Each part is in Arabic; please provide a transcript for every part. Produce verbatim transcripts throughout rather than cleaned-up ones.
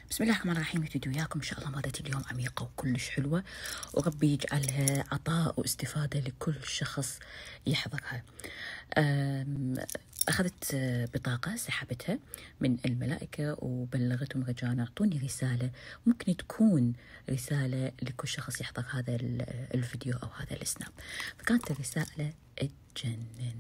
بسم الله الرحمن الرحيم. يبتدي وياكم إن شاء الله مادة اليوم عميقة وكلش حلوة، وربي يجعلها عطاء واستفادة لكل شخص يحضرها. أخذت بطاقة سحبتها من الملائكة وبلغتهم رجاء أعطوني رسالة ممكن تكون رسالة لكل شخص يحضر هذا الفيديو أو هذا السناب. فكانت الرسالة تجنن.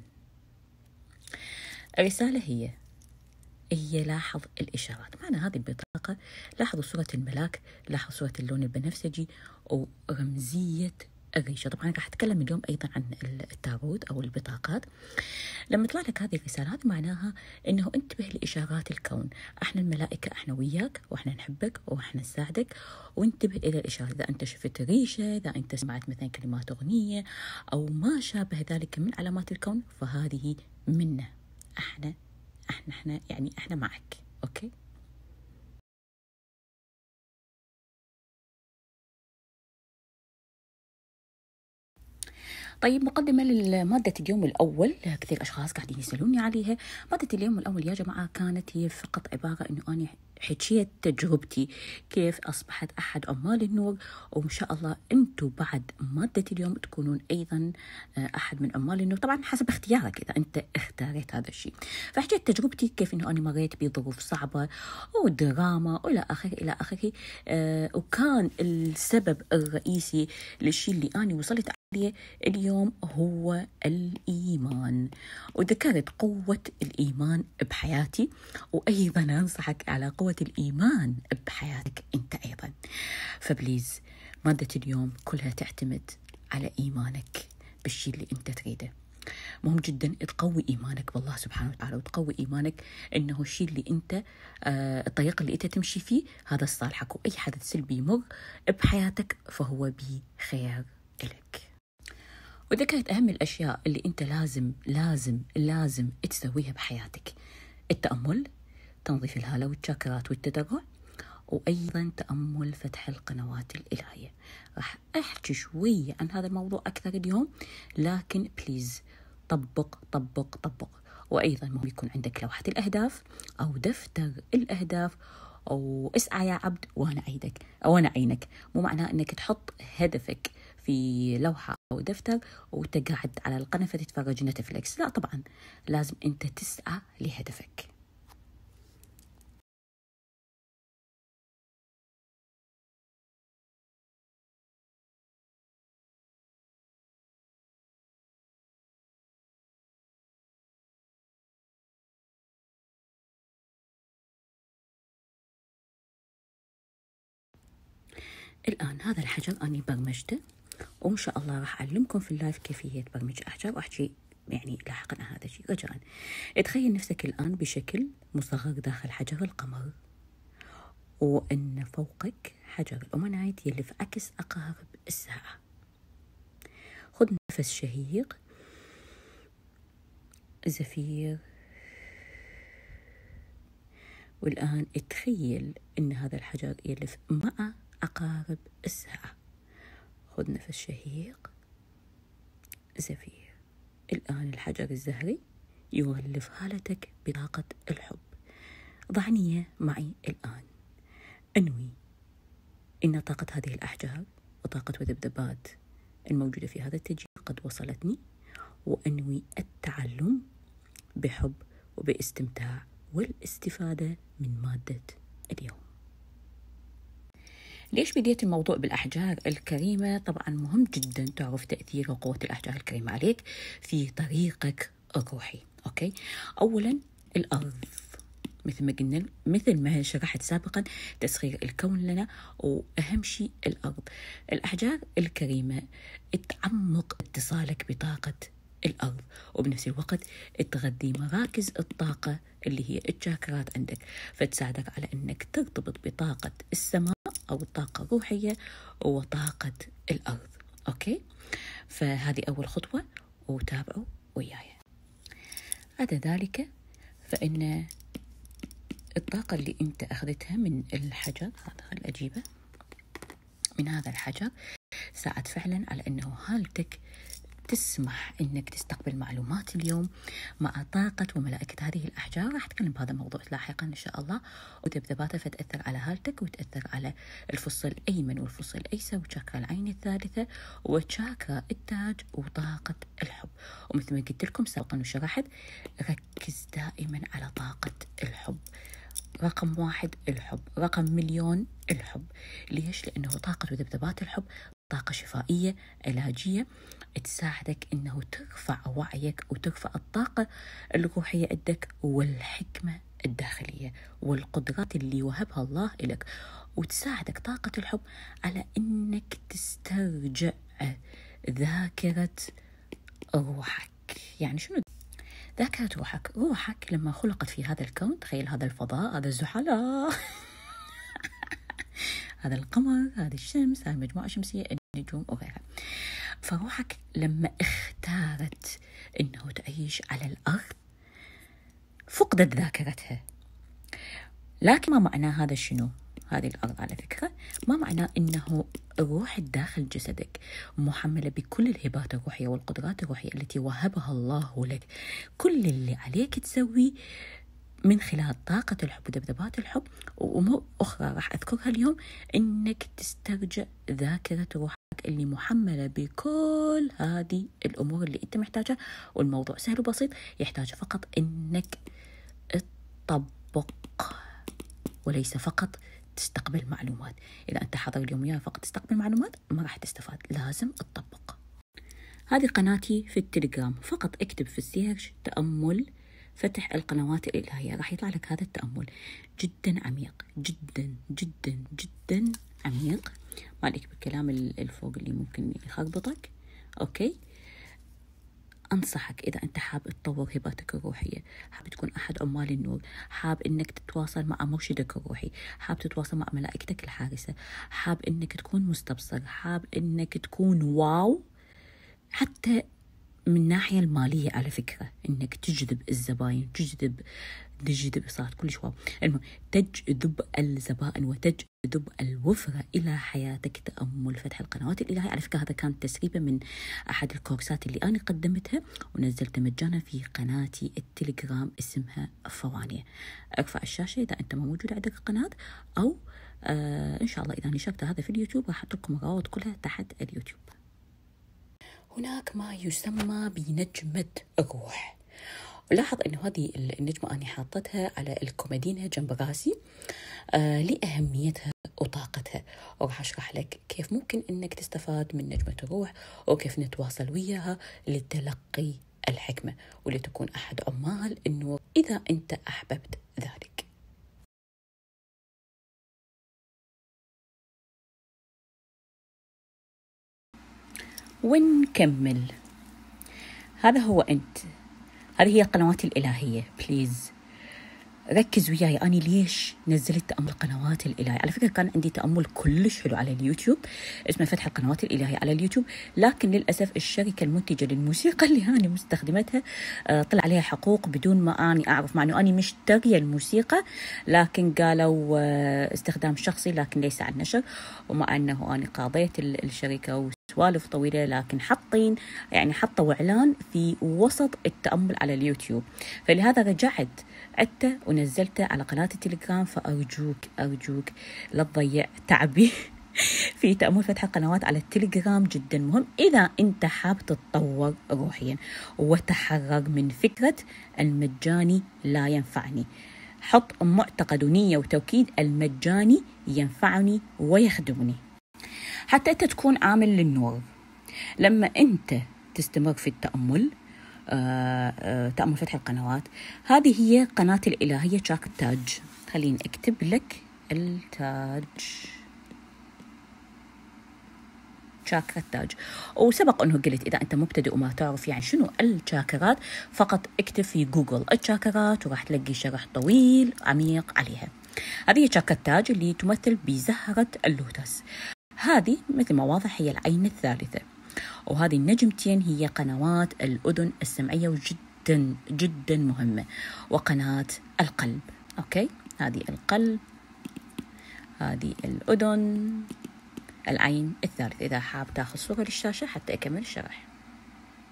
الرسالة هي هي لاحظ الإشارات. معنى هذه البطاقة لاحظوا صورة الملاك، لاحظوا صورة اللون البنفسجي ورمزية الريشة. طبعا راح أتكلم اليوم أيضا عن التابوت أو البطاقات. لما تطلع لك هذه الرسالة هذه معناها أنه انتبه لإشارات الكون. احنا الملائكة احنا وياك واحنا نحبك واحنا نساعدك، وانتبه إلى الإشارات. إذا أنت شفت ريشة، إذا أنت سمعت مثلا كلمات أغنية أو ما شابه ذلك من علامات الكون، فهذه منا احنا احنا احنا يعني احنا معك. اوكي. طيب، مقدمة لمادة اليوم الأول. كثير أشخاص قاعدين يسألوني عليها. مادة اليوم الأول يا جماعة كانت هي فقط عبارة أنه أنا حكيت تجربتي كيف أصبحت أحد عمال النور، وإن شاء الله أنتم بعد مادة اليوم تكونون أيضا أحد من عمال النور، طبعا حسب اختيارك إذا أنت اختاريت هذا الشيء. فحكيت تجربتي كيف أنه أنا مريت بظروف صعبة ودراما وإلى آخره إلى آخره. آه وكان السبب الرئيسي للشيء اللي أنا وصلت اليوم هو الإيمان، وذكرت قوة الإيمان بحياتي، وأيضا أنصحك على قوة الإيمان بحياتك أنت أيضا. فبليز مادة اليوم كلها تعتمد على إيمانك بالشيء اللي أنت تريده. مهم جدا تقوي إيمانك بالله سبحانه وتعالى، وتقوي إيمانك أنه الشيء اللي أنت آه الطريق اللي أنت تمشي فيه هذا صالحك، وأي حدث سلبي يمر بحياتك فهو بخير لك. وذكرت أهم الأشياء اللي أنت لازم لازم لازم تسويها بحياتك: التأمل، تنظيف الهالة والشاكرات والتدرع، وأيضا تأمل فتح القنوات الإلهية. راح أحكي شوية عن هذا الموضوع أكثر اليوم، لكن بليز طبق طبق طبق. وأيضا مهم يكون عندك لوحة الأهداف أو دفتر الأهداف، أو اسعى يا عبد وأنا أعيدك أو أنا أعينك. مو معناه أنك تحط هدفك في لوحة أو دفتر وتقعد على القنفة تتفرج نتفليكس، لا طبعا لازم أنت تسعى لهدفك. الآن هذا الحجر أنا برمجته، وإن شاء الله راح أعلمكم في اللايف كيفية برمج أحجار، وأحكي يعني لاحقا عن هذا الشيء. رجاء تخيل نفسك الآن بشكل مصغر داخل حجر القمر، وأن فوقك حجر الأمنايت يلي في عكس عقارب الساعة. خذ نفس شهيق، زفير، والآن تخيل أن هذا الحجر يلف مع عقارب الساعة. خذ نفس شهيق، زفير. الآن الحجر الزهري يغلف هالتك بطاقة الحب. ضع نية معي الآن. أنوي إن طاقة هذه الأحجار وطاقة وذبذبات الموجودة في هذا التجهيز قد وصلتني، وأنوي التعلم بحب وباستمتاع والاستفادة من مادة اليوم. ليش بديت الموضوع بالأحجار الكريمة؟ طبعا مهم جدا تعرف تأثير وقوة الأحجار الكريمة عليك في طريقك الروحي. أوكي، أولا الأرض، مثل ما قلنا مثل ما شرحت سابقا تسخير الكون لنا، وأهم شيء الأرض. الأحجار الكريمة تعمق اتصالك بطاقة الأرض، وبنفس الوقت تغذي مراكز الطاقة اللي هي الشاكرات عندك، فتساعدك على أنك ترتبط بطاقة السماء أو الطاقة الروحية وطاقة الأرض. أوكي، فهذه أول خطوة وتابعوا وياي. بعد ذلك فإن الطاقة اللي أنت أخذتها من الحجر هذا، خل أجيبه من هذا الحجر، ساعد فعلا على أنه هالتك تسمح إنك تستقبل معلومات اليوم مع طاقة وملائكة هذه الأحجار. راح أتكلم بهذا الموضوع لاحقا إن شاء الله، وذبذباته فتأثر على هالتك وتأثر على الفص الأيمن والفص الأيسر وشاكرا العين الثالثة وشاكرا التاج وطاقة الحب. ومثل ما قلت لكم سابقا وشرحت، ركز دائما على طاقة الحب. رقم واحد الحب، رقم مليون الحب. ليش؟ لأنه طاقة وذبذبات الحب طاقة شفائية علاجية تساعدك إنه ترفع وعيك وترفع الطاقة الروحية عندك والحكمة الداخلية والقدرات اللي وهبها الله لك، وتساعدك طاقة الحب على إنك تسترجع ذاكرة روحك. يعني شنو ذاكرة روحك؟ روحك لما خلقت في هذا الكون، تخيل هذا الفضاء، هذا الزحل هذا القمر، هذه الشمس، هذه المجموعة الشمسية، النجوم وغيرها. فروحك لما اختارت إنه تعيش على الأرض فقدت ذاكرتها. لكن ما معنى هذا شنو؟ هذه الأرض على فكرة ما معناه إنه الروح الداخل جسدك محملة بكل الهبات الروحية والقدرات الروحية التي وهبها الله لك. كل اللي عليك تسوي من خلال طاقة الحب وذبذبات الحب وأمور أخرى راح أذكرها اليوم، إنك تسترجع ذاكرة روحك اللي محملة بكل هذه الأمور اللي أنت محتاجها. والموضوع سهل وبسيط، يحتاج فقط إنك تطبق وليس فقط تستقبل معلومات. إذا أنت حاضر اليوم وياي فقط تستقبل معلومات ما راح تستفاد، لازم تطبق. هذه قناتي في التليجرام، فقط اكتب في السيرش تأمل فتح القنوات الإلهية، راح يطلع لك هذا التأمل جدا عميق، جدا جدا جدا عميق، مالك بالكلام الفوق اللي ممكن يخربطك. أوكي، أنصحك إذا أنت حاب تطور هباتك الروحية، حاب تكون أحد عمال النور، حاب إنك تتواصل مع مرشدك الروحي، حاب تتواصل مع ملائكتك الحارسة، حاب إنك تكون مستبصر، حاب إنك تكون واو، حتى من الناحية المالية على فكرة، إنك تجذب الزباين، تجذب تجذب صارت كلش واو، المهم تجذب الزبائن وتجذب الوفرة إلى حياتك. تأمل فتح القنوات الإلهية، على فكرة هذا كان تسريبة من أحد الكورسات اللي أنا قدمتها ونزلتها مجانا في قناتي التليجرام اسمها فوانية. ارفع الشاشة إذا أنت ما موجود عندك القناة، أو آه إن شاء الله إذا نشرت هذا في اليوتيوب راح أحط لكم الروابط كلها تحت اليوتيوب. هناك ما يسمى بنجمة الروح. لاحظ انه هذه النجمة أنا حاطتها على الكومودينة جنب راسي آه لأهميتها وطاقتها، وراح أشرح لك كيف ممكن انك تستفاد من نجمة الروح وكيف نتواصل وياها لتلقي الحكمة ولتكون أحد عمال النور إذا أنت أحببت ذلك. ونكمل. هذا هو أنت، هذه هي القنوات الإلهية. بليز ركز وياي، أنا ليش نزلت تأمل القنوات الإلهية. على فكرة كان عندي تأمل كلش حلو على اليوتيوب اسمه فتح القنوات الإلهية على اليوتيوب، لكن للأسف الشركة المنتجة للموسيقى اللي أنا مستخدمتها طلع عليها حقوق بدون ما أنا أعرف، مع أنه أنا مشترية الموسيقى، لكن قالوا استخدام شخصي لكن ليس عن نشر، ومع أنه أنا قاضيت الشركة سوالف طويلة، لكن حاطين يعني حطوا إعلان في وسط التأمل على اليوتيوب، فلهذا رجعت عدته ونزلته على قناة التليجرام. فأرجوك أرجوك لا تضيع تعبي في تأمل فتح القنوات على التليجرام، جدا مهم إذا أنت حاب تتطور روحيا وتحرر من فكرة المجاني لا ينفعني. حط معتقد ونية وتوكيد المجاني ينفعني ويخدمني، حتى أنت تكون عامل للنور. لما أنت تستمر في التأمل آآ آآ تأمل فتح القنوات، هذه هي قناة الإلهية شاكرا التاج. خليني أكتب لك التاج، شاكرا التاج. وسبق أنه قلت إذا أنت مبتدئ وما تعرف يعني شنو الشاكرات، فقط اكتب في جوجل الشاكرات وراح تلاقي شرح طويل عميق عليها. هذه هي شاكرا التاج اللي تمثل بزهرة اللوتس. هذه مثل ما واضح هي العين الثالثة، وهذه النجمتين هي قنوات الأذن السمعية وجدا جدا مهمة، وقناة القلب. أوكي، هذه القلب، هذه الأذن، العين الثالثة. إذا حاب تاخذ صورة للشاشة حتى أكمل الشرح.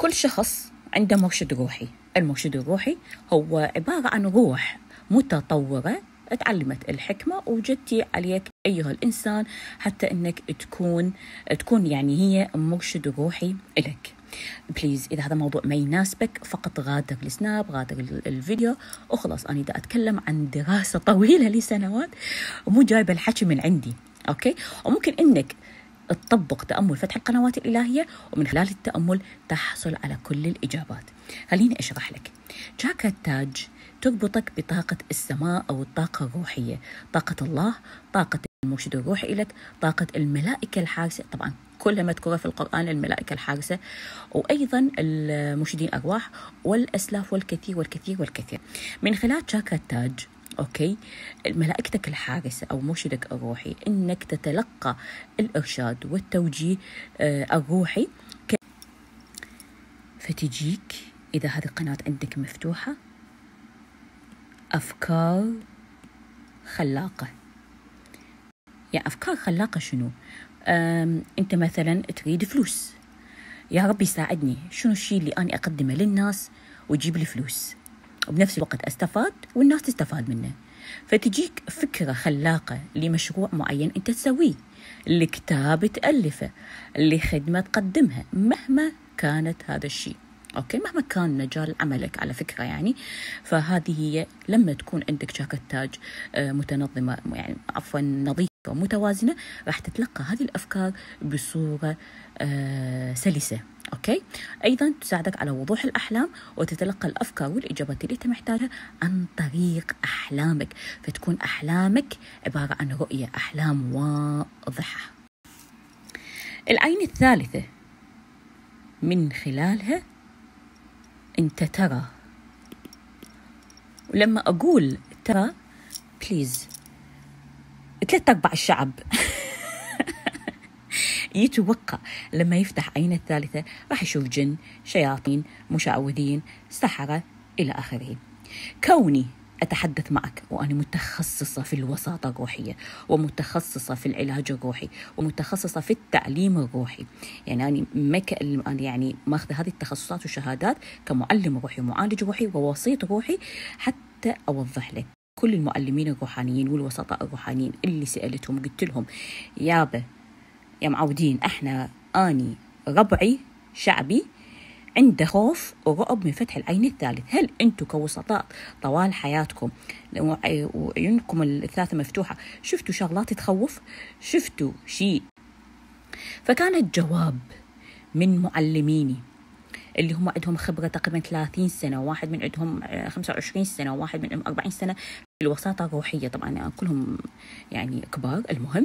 كل شخص عنده مرشد روحي. المرشد الروحي هو عبارة عن روح متطورة تعلمت الحكمة وجدتي عليك أيها الإنسان حتى أنك تكون تكون يعني هي مرشد روحي لك. بليز إذا هذا موضوع ما يناسبك فقط غادر السناب، غادر الفيديو وخلاص. أنا دا أتكلم عن دراسة طويلة لسنوات ومو جايبة الحكي من عندي، أوكي؟ وممكن أنك تطبق تأمل فتح القنوات الإلهية ومن خلال التأمل تحصل على كل الإجابات. خليني أشرح لك. جاكرا التاج تربطك بطاقة السماء أو الطاقة الروحية، طاقة الله، طاقة المرشد الروحي لك، طاقة الملائكة الحارسة، طبعا كلها مذكورة في القرآن الملائكة الحارسة، وأيضا المرشدين الأرواح والأسلاف والكثير والكثير والكثير. من خلال جاكرا التاج أوكي ملائكتك الحارسة أو مرشدك الروحي إنك تتلقى الإرشاد والتوجيه آه الروحي ك... فتجيك إذا هذه القناة عندك مفتوحة أفكار خلاقة. يعني أفكار خلاقة شنو؟ أنت مثلا تريد فلوس، يا ربي ساعدني شنو الشيء اللي أنا أقدمه للناس ويجيب لي فلوس وبنفس الوقت أستفاد والناس تستفاد منه. فتجيك فكرة خلاقة لمشروع معين أنت تسويه، لكتاب تألفه، لخدمة تقدمها، مهما كانت هذا الشيء، أوكي، مهما كان مجال عملك على فكرة يعني. فهذه هي لما تكون عندك جاكرا التاج متنظمة، يعني عفوا نظيفة ومتوازنة، راح تتلقى هذه الأفكار بصورة آه سلسة، أوكي. أيضا تساعدك على وضوح الأحلام وتتلقى الأفكار والإجابات اللي أنت محتاجها عن طريق أحلامك، فتكون أحلامك عبارة عن رؤية، أحلام واضحة. العين الثالثة من خلالها أنت ترى، ولما أقول ترى بليز ثلاث أرباع الشعب يتوقع لما يفتح عينه الثالثة راح يشوف جن، شياطين، مشعوذين، سحرة إلى آخره. كوني أتحدث معك وأنا متخصصة في الوساطة الروحية ومتخصصة في العلاج الروحي ومتخصصة في التعليم الروحي، يعني أنا ما كأن أنا يعني ماخذة هذه التخصصات والشهادات كمعلم روحي ومعالج روحي ووسيط روحي حتى أوضح لك كل المعلمين الروحانيين والوسطاء الروحانيين اللي سألتهم قلت لهم يابا يا معودين احنا اني ربعي شعبي عنده خوف ورعب من فتح العين الثالث. هل انتم كوسطاء طوال حياتكم وعيونكم الثلاثه مفتوحه شفتوا شغلات تخوف؟ شفتوا شيء؟ فكان الجواب من معلميني اللي هم عندهم خبره تقريبا ثلاثين سنه، واحد من عندهم خمسة وعشرين سنه، واحد من أربعين سنه في الوساطه الروحيه، طبعا كلهم يعني كبار. المهم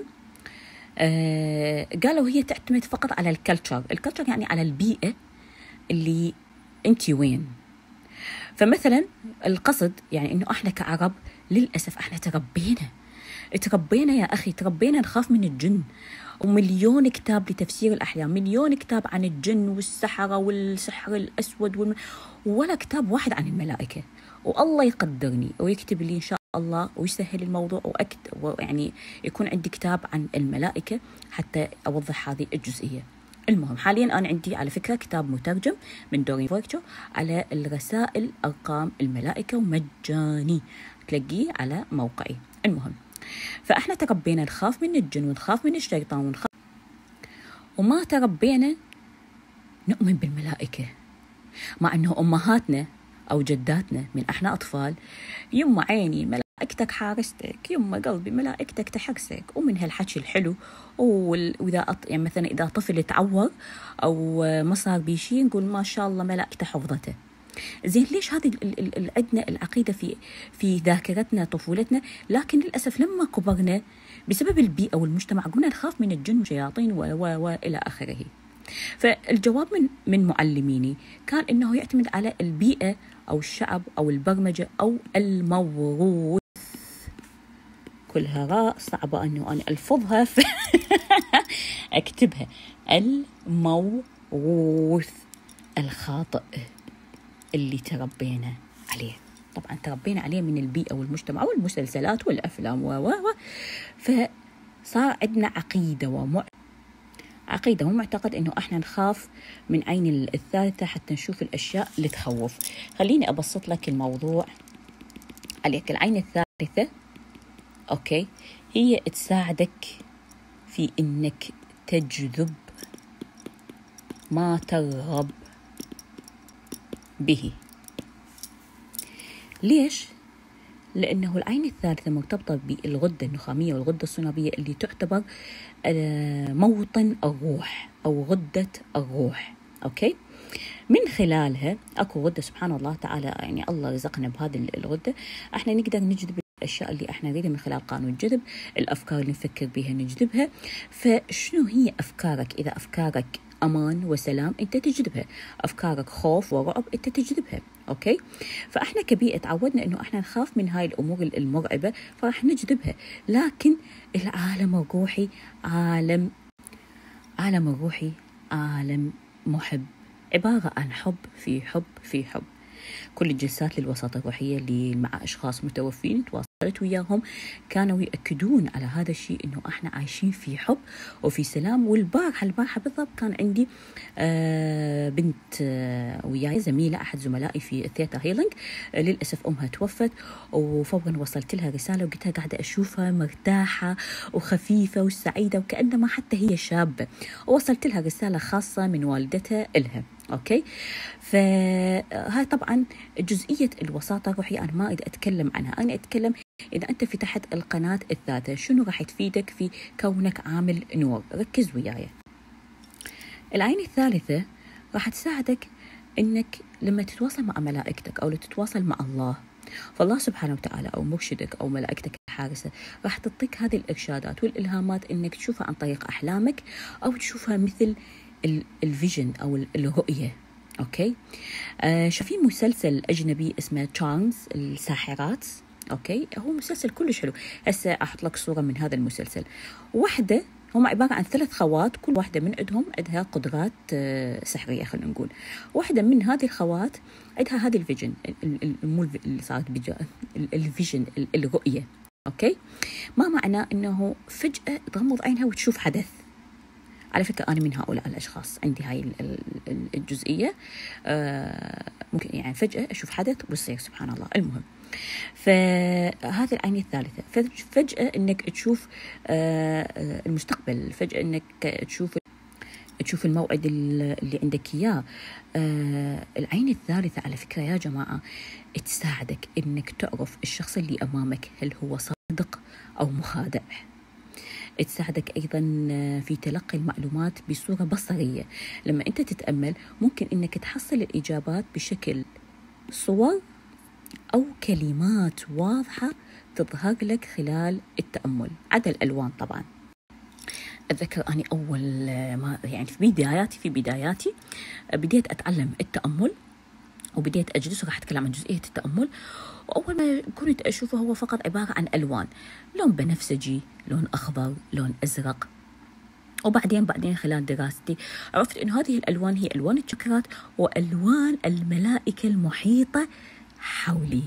آه قالوا هي تعتمد فقط على الكلتشر، الكلتشر يعني على البيئة اللي انتي وين. فمثلا القصد يعني انه احنا كعرب للأسف احنا تربينا تربينا يا اخي تربينا نخاف من الجن، ومليون كتاب لتفسير الأحلام، مليون كتاب عن الجن والسحرة والسحر الأسود والم... ولا كتاب واحد عن الملائكة. والله يقدرني ويكتب لي إن شاء الله ويسهل الموضوع وأكتب يعني يكون عندي كتاب عن الملائكة حتى أوضح هذه الجزئية. المهم حاليا أنا عندي على فكرة كتاب مترجم من دورين فوركتو على الرسائل أرقام الملائكة ومجاني تلاقيه على موقعي. المهم فإحنا تربينا نخاف من الجن ونخاف من الشيطان ونخاف، وما تربينا نؤمن بالملائكة، مع أنه أمهاتنا أو جداتنا من إحنا أطفال يما عيني ملائكتك حارستك، يما قلبي ملائكتك تحرسك، ومن هالحكي الحلو. وإذا أط... يعني مثلا إذا طفل تعور أو ما صار بشيء نقول ما شاء الله ملائكته حفظته. زين ليش هذه عندنا العقيدة في في ذاكرتنا طفولتنا، لكن للأسف لما كبرنا بسبب البيئة والمجتمع قلنا نخاف من الجن والشياطين و و وإلى آخره. فالجواب من من معلميني كان إنه يعتمد على البيئة أو الشعب أو البرمجة أو الموروث. كلها راء صعبة إنه أنا ألفظها ف... أكتبها. الموروث الخاطئ اللي تربينا عليه، طبعا تربينا عليه من البيئة والمجتمع والمسلسلات والأفلام و و فصار عندنا عقيدة ومع عقيدة ومعتقد إنه إحنا نخاف من عين الثالثة حتى نشوف الأشياء اللي تخوف. خليني أبسط لك الموضوع عليك. العين الثالثة أوكي هي تساعدك في إنك تجذب ما ترغب به. ليش؟ لأنه العين الثالثة مرتبطة بالغدة النخامية والغدة الصنابية اللي تعتبر موطن الروح أو غدة الروح. أوكي؟ من خلالها أكو غدة سبحان الله تعالى، يعني الله رزقنا بهذه الغدة، احنا نقدر نجذب الأشياء اللي احنا نريدها من خلال قانون الجذب. الأفكار اللي نفكر بها نجذبها. فشنو هي أفكارك؟ إذا أفكارك أمان وسلام أنت تجذبها، أفكارك خوف ورعب أنت تجذبها. أوكي؟ فإحنا كبيئة تعودنا إنه إحنا نخاف من هاي الأمور المرعبة فراح نجذبها. لكن العالم الروحي عالم عالم الروحي عالم محب، عبارة عن حب في حب في حب. كل الجلسات للوساطة الروحية اللي مع أشخاص متوفين تواصلت وياهم كانوا يأكدون على هذا الشيء، إنه إحنا عايشين في حب وفي سلام. والبارحة البارحة بالضبط كان عندي آه بنت آه وياي زميلة أحد زملائي في الثياتر هيلينج، آه للأسف أمها توفت، وفورا وصلت لها رسالة وقلت لها قاعدة أشوفها مرتاحة وخفيفة وسعيدة وكأنما حتى هي شابة، ووصلت لها رسالة خاصة من والدتها إلها. أوكي، فهاي طبعا جزئية الوساطة الروحية أنا ما أريد أتكلم عنها، أنا أتكلم إذا أنت فتحت القناة الثالثة شنو راح تفيدك في كونك عامل نور. ركز وياي. العين الثالثة راح تساعدك إنك لما تتواصل مع ملائكتك أو تتواصل مع الله، فالله سبحانه وتعالى أو مرشدك أو ملائكتك الحارسة راح تعطيك هذه الإرشادات والإلهامات إنك تشوفها عن طريق أحلامك أو تشوفها مثل الفيجن أو الرؤية. أوكي، آه شايفين مسلسل أجنبي اسمه تشارمز الساحرات؟ أوكي، هو مسلسل كلش حلو. هسه أحط لك صورة من هذا المسلسل. واحدة، هم عبارة عن ثلاث خوات، كل واحدة من عندهم عندها قدرات آه سحرية. خلينا نقول واحدة من هذه الخوات عندها هذه الفيجن، مو اللي صارت الفيجن الرؤية. أوكي، ما معناه إنه فجأة تغمض عينها وتشوف حدث. على فكرة أنا من هؤلاء الأشخاص، عندي هاي الجزئية، آه ممكن يعني فجأة أشوف حدث ويصير سبحان الله. المهم، فهذه العين الثالثة، فجأة إنك تشوف آه المستقبل، فجأة إنك تشوف تشوف الموعد اللي عندك إياه. آه العين الثالثة على فكرة يا جماعة تساعدك إنك تعرف الشخص اللي أمامك هل هو صادق أو مخادع. تساعدك أيضا في تلقي المعلومات بصورة بصرية. لما أنت تتأمل ممكن أنك تحصل الإجابات بشكل صور أو كلمات واضحة تظهر لك خلال التأمل، عدا الألوان طبعا. أتذكر أني أول ما يعني في بداياتي في بداياتي بديت أتعلم التأمل وبديت أجلس وراح أتكلم عن جزئية التأمل. وأول ما كنت أشوفه هو فقط عبارة عن ألوان، لون بنفسجي، لون أخضر، لون أزرق. وبعدين بعدين خلال دراستي عرفت إن هذه الألوان هي ألوان الشكرات وألوان الملائكة المحيطة حولي.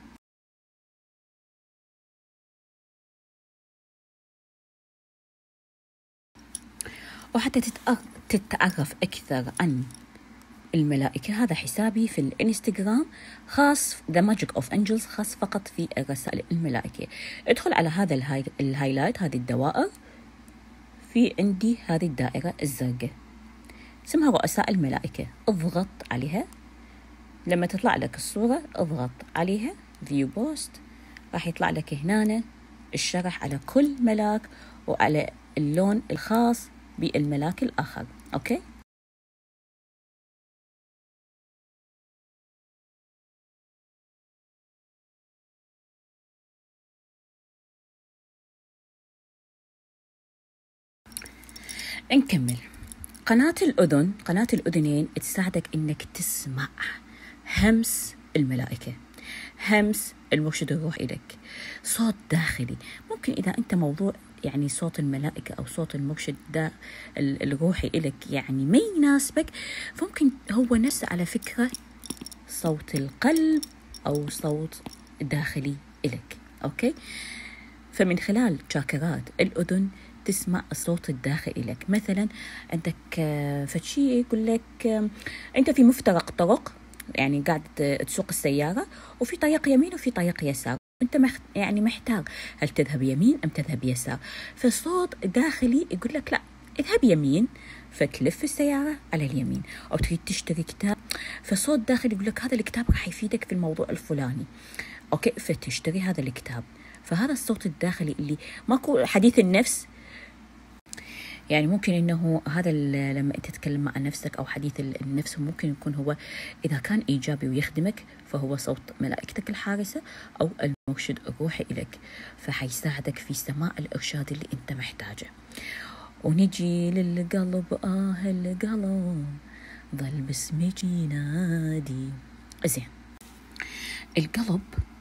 وحتى تتعرف أكثر عن الملائكة، هذا حسابي في الانستغرام خاص The Magic of Angels، خاص فقط في الرسائل الملائكة. ادخل على هذا الهاي الهايلايت، هذه الدوائر، في عندي هذه الدائرة الزرقاء اسمها رؤساء الملائكة، اضغط عليها. لما تطلع لك الصورة اضغط عليها View Post، راح يطلع لك هنا الشرح على كل ملاك وعلى اللون الخاص بالملاك الآخر. أوكي، نكمل. قناة الأذن، قناة الأذنين تساعدك إنك تسمع همس الملائكة، همس المرشد الروحي لك، صوت داخلي. ممكن إذا أنت موضوع يعني صوت الملائكة أو صوت المرشد ده الروحي لك يعني ما يناسبك، فممكن هو نفسه على فكرة صوت القلب أو صوت داخلي لك. أوكي، فمن خلال شاكرات الأذن تسمع الصوت الداخلي لك. مثلا عندك فشي يقول لك أنت في مفترق طرق، يعني قاعد تسوق السيارة وفي طريق يمين وفي طريق يسار، أنت مخ... يعني محتار هل تذهب يمين أم تذهب يسار. فصوت داخلي يقول لك لا اذهب يمين، فتلف السيارة على اليمين. أو تريد تشتري كتاب، فصوت داخلي يقول لك هذا الكتاب راح يفيدك في الموضوع الفلاني، أوكي فتشتري هذا الكتاب. فهذا الصوت الداخلي اللي ماكو حديث النفس، يعني ممكن إنه هذا لما أنت تتكلم مع نفسك أو حديث النفس ممكن يكون هو إذا كان إيجابي ويخدمك فهو صوت ملائكتك الحارسة أو المرشد الروحي إليك، فحيساعدك في سماع الإرشاد اللي أنت محتاجه. ونجي للقلب، آه القلب ظل باسمك ينادي. زين، القلب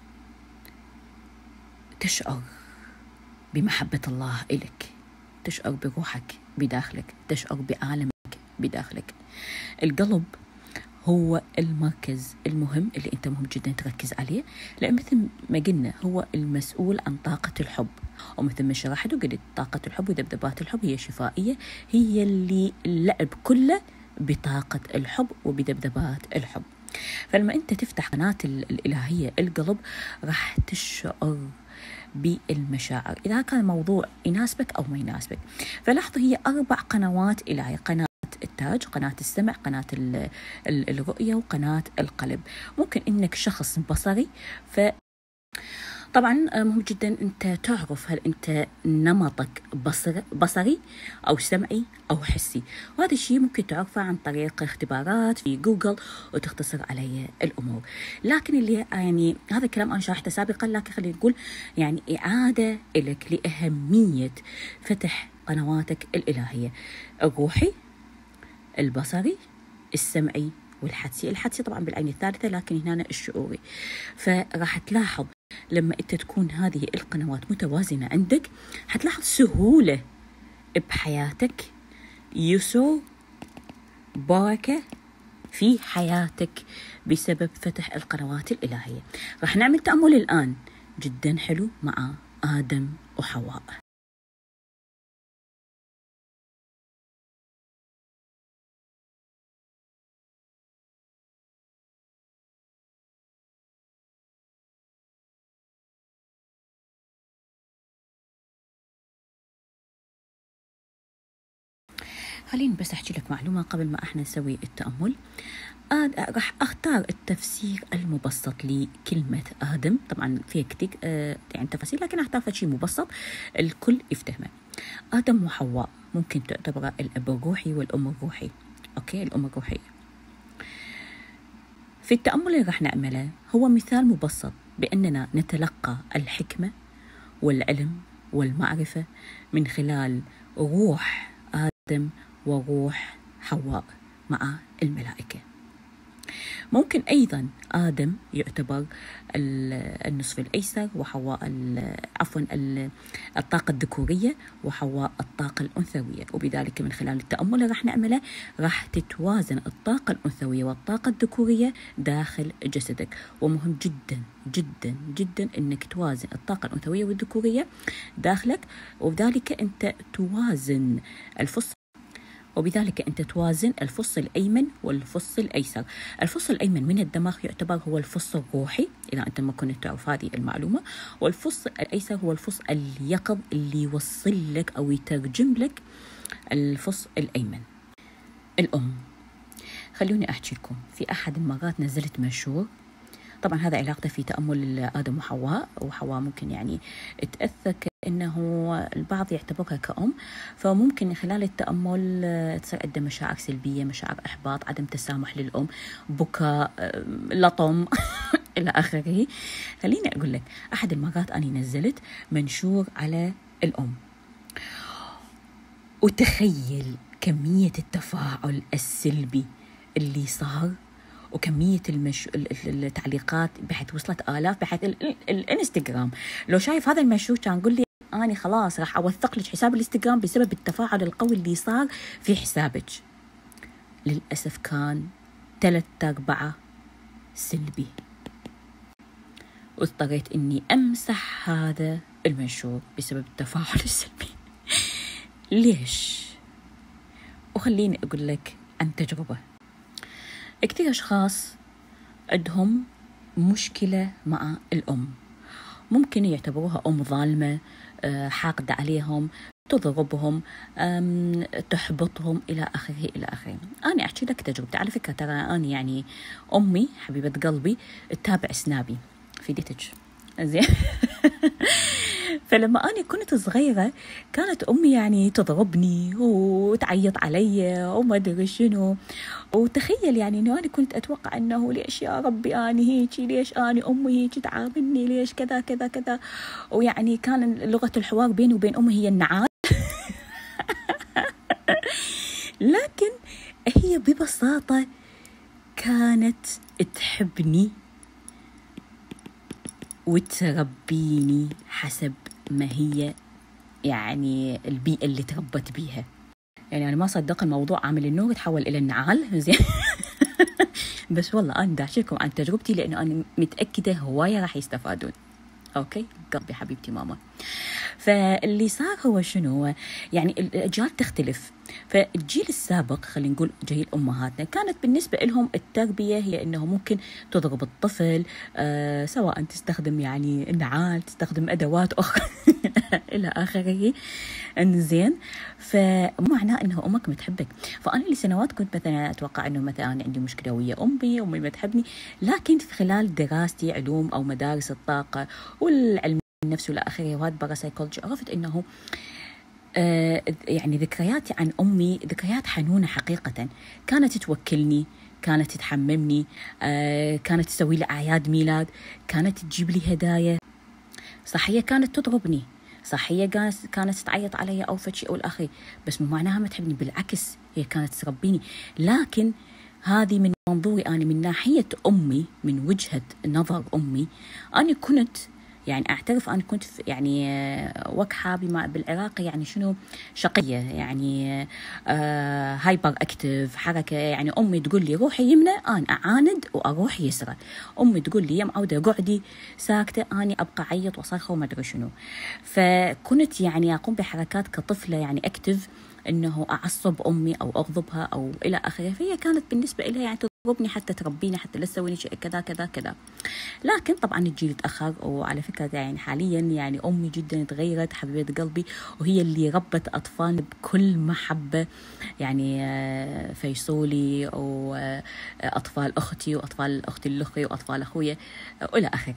تشعر بمحبة الله إلك، تشعر بروحك بداخلك، تشعر بعالمك بداخلك. القلب هو المركز المهم اللي أنت مهم جدا تركز عليه، لأن مثل ما قلنا هو المسؤول عن طاقة الحب، ومثل ما شرحت وقلت طاقة الحب وذبذبات الحب هي شفائية، هي اللي اللعب كله بطاقة الحب وبذبذبات الحب. فلما أنت تفتح قناة الإلهية القلب راح تشعر بالمشاعر، إذا كان الموضوع يناسبك أو ما يناسبك. فلاحظوا هي أربع قنوات إلهية: قناة التاج، قناة السمع، قناة الرؤية، وقناة القلب. ممكن إنك شخص بصري، ف طبعا مهم جدا أنت تعرف هل أنت نمطك بصر بصري أو سمعي أو حسي، وهذا الشيء ممكن تعرفه عن طريق اختبارات في جوجل وتختصر علي الأمور. لكن اللي يعني هذا الكلام أنا شرحته سابقا، لكن خلينا نقول يعني إعادة لك لأهمية فتح قنواتك الإلهية: الروحي، البصري، السمعي، والحدسي. الحدسي طبعا بالعين الثالثة، لكن هنا الشعوري. فراح تلاحظ لما أنت تكون هذه القنوات متوازنة عندك حتلاحظ سهولة بحياتك، يسر، بركة في حياتك بسبب فتح القنوات الإلهية. راح نعمل تأمل الآن جدا حلو مع آدم وحواء. خليني بس أحكي لك معلومة قبل ما احنا نسوي التأمل. آه راح أختار التفسير المبسط لكلمة آدم، طبعا فيها كتير آه يعني تفاصيل، لكن أختار شيء مبسط الكل يفهمه. آدم وحواء ممكن تعتبر الأب الروحي والأم الروحي، أوكي الأم الروحية. في التأمل اللي راح نعمله هو مثال مبسط بأننا نتلقى الحكمة والعلم والمعرفة من خلال روح آدم وروح حواء مع الملائكة. ممكن أيضا آدم يعتبر النصف الأيسر، وحواء عفوا الطاقة الذكورية، وحواء الطاقة الأنثوية. وبذلك من خلال التأمل اللي راح نعمله راح تتوازن الطاقة الأنثوية والطاقة الذكورية داخل جسدك. ومهم جدا جدا جدا أنك توازن الطاقة الأنثوية والذكورية داخلك، وبذلك أنت توازن الفص وبذلك أنت توازن الفص الأيمن والفص الأيسر. الفص الأيمن من الدماغ يعتبر هو الفص الروحي إذا أنت ما كنت تعرف هذه المعلومة، والفص الأيسر هو الفص اليقظ اللي يوصل لك أو يترجم لك الفص الأيمن. الأم، خلوني أحكي لكم في أحد المرات نزلت منشور، طبعا هذا علاقته في تأمل آدم وحواء، وحواء ممكن يعني تأثر كأنه البعض يعتبرها كأم، فممكن خلال التأمل تصير عنده مشاعر سلبية، مشاعر إحباط، عدم تسامح للأم، بكاء، لطم إلى آخره. خليني أقول لك أحد المرات أنا نزلت منشور على الأم، وتخيل كمية التفاعل السلبي اللي صار، وكمية المش... التعليقات بحيث وصلت آلاف، بحيث ال... ال... الانستغرام لو شايف هذا المنشور كان قل لي أنا خلاص راح أوثق لك حساب الانستغرام بسبب التفاعل القوي اللي صار في حسابك. للأسف كان ثلاثة أربعة سلبي، واضطريت إني أمسح هذا المنشور بسبب التفاعل السلبي. ليش؟ وخليني أقول لك عن تجربة. كتير أشخاص عندهم مشكلة مع الأم، ممكن يعتبروها أم ظالمة، حاقدة عليهم، تضربهم، تحبطهم إلى آخره إلى آخره. أنا أحكي لك تجربتي. على فكرة ترى أنا يعني أمي حبيبة قلبي تتابع سنابي في ديتج زين. فلما أنا كنت صغيرة كانت أمي يعني تضربني وتعيط علي وما أدري شنو، وتخيل يعني إنه أنا كنت أتوقع إنه ليش يا ربي أنا هيك، ليش أنا أمي هيك تعاملني، ليش كذا كذا كذا. ويعني كان لغة الحوار بيني وبين أمي هي النعال. لكن هي ببساطة كانت تحبني وتربيني حسب ما هي يعني البيئة اللي تربت بيها. يعني أنا ما صدق الموضوع عامل النور تحول إلى النعال زين. بس والله أنا بدي أحكيلكم عن تجربتي لأنه أنا متأكدة هواية راح يستفادون. أوكي قلبي حبيبتي ماما. فاللي صار هو شنو؟ يعني الأجيال تختلف. فالجيل السابق خلينا نقول جيل أمهاتنا كانت بالنسبة لهم التربية هي أنه ممكن تضرب الطفل، آه سواء تستخدم يعني النعال، تستخدم أدوات أخرى إلى آخره. إنزين، فمعناه أنه أمك متحبك. فأنا لسنوات كنت مثلا أتوقع أنه مثلا عندي مشكلة ويا أمي، أمي ما تحبني. لكن في خلال دراستي علوم أو مدارس الطاقة والعلم النفس والى اخره وهذا برا سايكولوجي، عرفت انه آه يعني ذكرياتي عن امي ذكريات حنونه حقيقه. كانت توكلني، كانت تحممني، آه كانت تسوي لي اعياد ميلاد، كانت تجيب لي هدايا. صح هي كانت تضربني، صح هي كانت تعيط علي او فشي او الاخر، بس مو معناها ما تحبني، بالعكس هي كانت تربيني. لكن هذه من منظوري أنا، من ناحية أمي، من وجهة نظر أمي. أنا كنت يعني أعترف أنا كنت يعني وكحة بما بالعراقي يعني شنو شقية، يعني آه هايبر أكتف حركة. يعني أمي تقول لي روحي يمنى أنا أعاند وأروح يسرى، أمي تقول لي يا معودة قعدي ساكتة أنا أبقى عيط وصرخة وما أدري شنو. فكنت يعني أقوم بحركات كطفلة يعني أكتف إنه أعصب أمي أو أغضبها أو إلى آخره. فهي كانت بالنسبة إليها يعني تضربني حتى تربيني، حتى لا تسوي شيء كذا كذا كذا. لكن طبعا الجيل تأخر، وعلى فكرة يعني حاليا يعني أمي جدا تغيرت حبيبة قلبي، وهي اللي ربت أطفال بكل محبة. يعني فيصولي وأطفال أختي وأطفال أختي الأخي وأطفال أخويا وإلى آخره.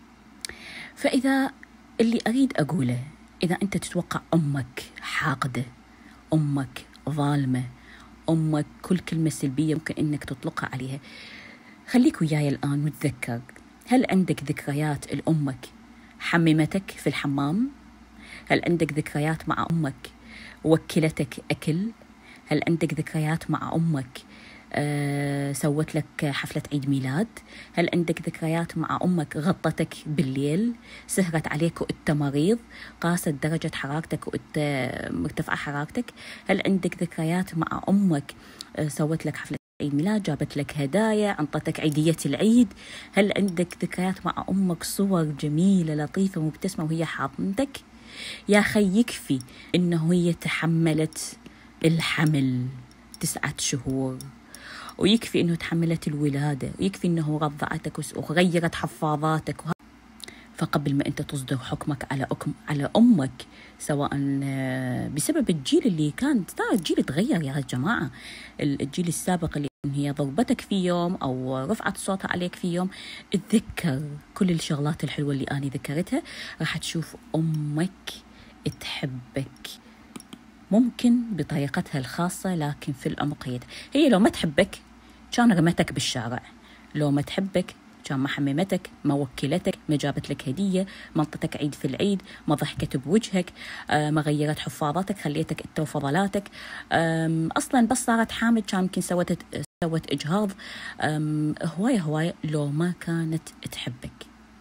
فإذا اللي أريد أقوله، إذا أنت تتوقع أمك حاقدة، أمك ظالمة، أمك كل كلمة سلبية ممكن إنك تطلقها عليها، خليك وياي الآن وتذكر، هل عندك ذكريات لأمك حممتك في الحمام؟ هل عندك ذكريات مع أمك وكلتك أكل؟ هل عندك ذكريات مع أمك أه سوت لك حفلة عيد ميلاد؟ هل عندك ذكريات مع أمك غطتك بالليل، سهرت عليك وأنت مريض، قاست درجة حرارتك وأنت مرتفعة حرارتك؟ هل عندك ذكريات مع أمك أه سوت لك حفلة عيد ميلاد، جابت لك هدايا، أنطتك عيدية العيد؟ هل عندك ذكريات مع أمك صور جميلة لطيفة مبتسمة وهي حاضنتك؟ يا خي يكفي إنه هي تحملت الحمل تسعة شهور، ويكفي إنه تحملت الولادة، ويكفي إنه رضعتك وغيرت حفاضاتك. فقبل ما أنت تصدر حكمك على أكم على أمك، سواء بسبب الجيل اللي كان، ترى الجيل تغير يا جماعة. الجيل السابق اللي هي ضربتك في يوم أو رفعت صوتها عليك في يوم، اتذكر كل الشغلات الحلوة اللي أنا ذكرتها، راح تشوف أمك تحبك، ممكن بطريقتها الخاصة لكن في العمق هي هي لو ما تحبك كان رمتك بالشارع، لو ما تحبك كان ما حممتك، ما وكلتك، ما جابت لك هدية، ما انطتك عيد في العيد، ما ضحكت بوجهك، ما غيرت حفاظاتك، خليتك انت وفضلاتك. اصلا بس صارت حامل كان يمكن سوت سوت اجهاض. هواية هواية لو ما كانت تحبك.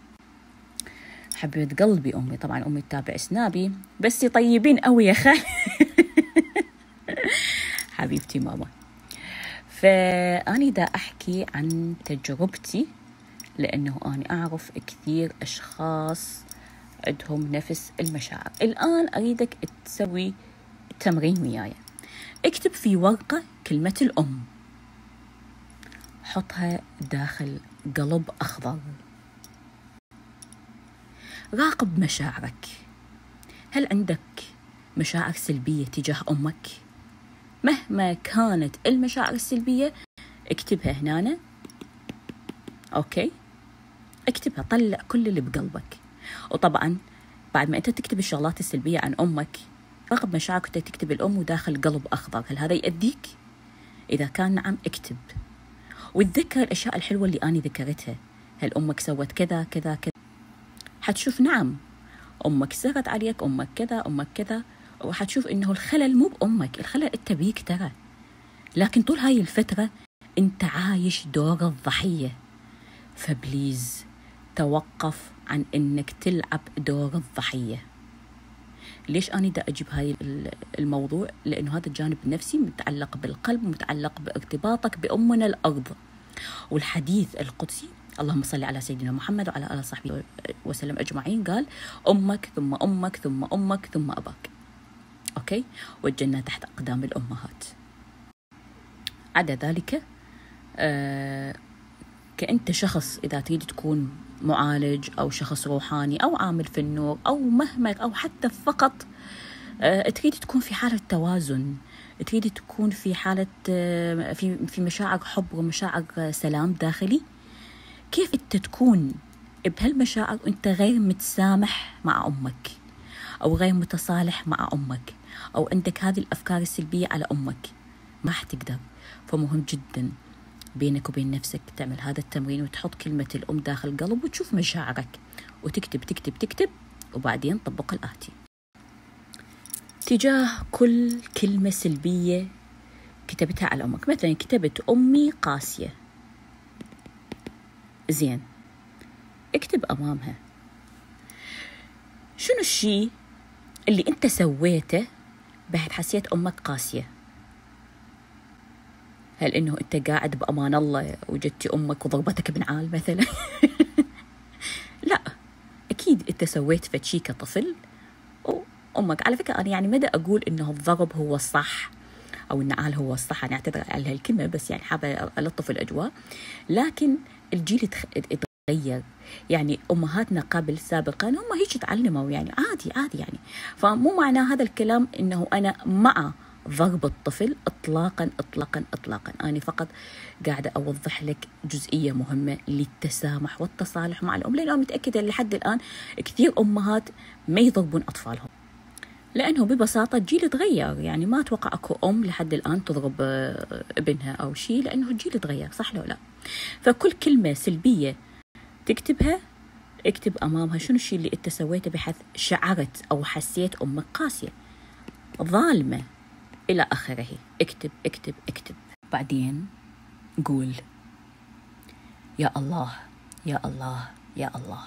حبيبة قلبي أمي، طبعا أمي تتابع سنابي بس طيبين قوي يا خال. حبيبتي ماما. فأني دا أحكي عن تجربتي، لأنه أنا أعرف كثير أشخاص عندهم نفس المشاعر. الآن أريدك تسوي تمرين وياي. اكتب في ورقة كلمة الأم، حطها داخل قلب أخضر. راقب مشاعرك. هل عندك مشاعر سلبية تجاه أمك؟ مهما كانت المشاعر السلبية اكتبها هنا. أوكي، اكتبها، طلع كل اللي بقلبك. وطبعا بعد ما أنت تكتب الشغلات السلبية عن أمك، راقب مشاعرك تكتب الأم وداخل قلب أخضر. هل هذا يأذيك؟ إذا كان نعم اكتب، وتذكر الأشياء الحلوة اللي أنا ذكرتها. هل أمك سوت كذا كذا كذا؟ حتشوف نعم أمك سرت عليك، أمك كذا أمك كذا، وحتشوف إنه الخلل مو بأمك، الخلل أنت بيك ترى. لكن طول هاي الفترة أنت عايش دور الضحية، فبليز توقف عن إنك تلعب دور الضحية. ليش أنا دا أجيب هاي الموضوع؟ لأنه هذا الجانب النفسي متعلق بالقلب، متعلق بارتباطك بأمنا الأرض. والحديث القدسي اللهم صل على سيدنا محمد وعلى آله وصحبه وسلم أجمعين قال: أمك ثم أمك ثم أمك ثم أباك. أوكي، والجنة تحت أقدام الأمهات. عدا ذلك آه كأنت شخص إذا تريد تكون معالج أو شخص روحاني أو عامل في النور أو مهما، أو حتى فقط آه تريد تكون في حالة توازن، تريد تكون في حالة آه في في مشاعر حب ومشاعر سلام داخلي. كيف أنت تكون بهالمشاعر وأنت غير متسامح مع أمك، أو غير متصالح مع أمك، أو عندك هذه الأفكار السلبية على أمك؟ ما حتقدر. فمهم جدا بينك وبين نفسك تعمل هذا التمرين، وتحط كلمة الأم داخل القلب، وتشوف مشاعرك، وتكتب تكتب تكتب وبعدين طبق الآتي تجاه كل كلمة سلبية كتبتها على أمك. مثلا كتبت أمي قاسية، زين، اكتب أمامها شنو الشيء اللي أنت سويته بعد حسيت أمك قاسية. هل إنه أنت قاعد بأمان الله وجدتي أمك وضربتك بنعال مثلا؟ لا، أكيد أنت سويت فتشي كطفل وأمك. على فكرة أنا يعني مدى أقول إنه الضرب هو الصح أو النعال هو الصح، أنا أعتذر على هالكلمة، بس يعني حابة ألطف الأجواء. لكن الجيل اتغير، يعني أمهاتنا قبل سابقا هم هيك تعلموا، يعني عادي عادي يعني. فمو معنى هذا الكلام إنه أنا مع ضرب الطفل إطلاقا إطلاقا إطلاقا. أنا فقط قاعدة أوضح لك جزئية مهمة للتسامح والتصالح مع الأم، لأن أنا متأكدة لحد الآن كثير أمهات ما يضربون أطفالهم، لأنه ببساطة الجيل تغير. يعني ما أتوقع أكو أم لحد الآن تضرب ابنها أو شيء، لأنه الجيل تغير، صح لو لا؟ فكل كلمة سلبية تكتبها اكتب أمامها شنو الشيء اللي أنت سويته بحيث شعرت أو حسيت أمك قاسية، ظالمة، إلى آخره. اكتب اكتب اكتب. بعدين قول: يا الله يا الله يا الله،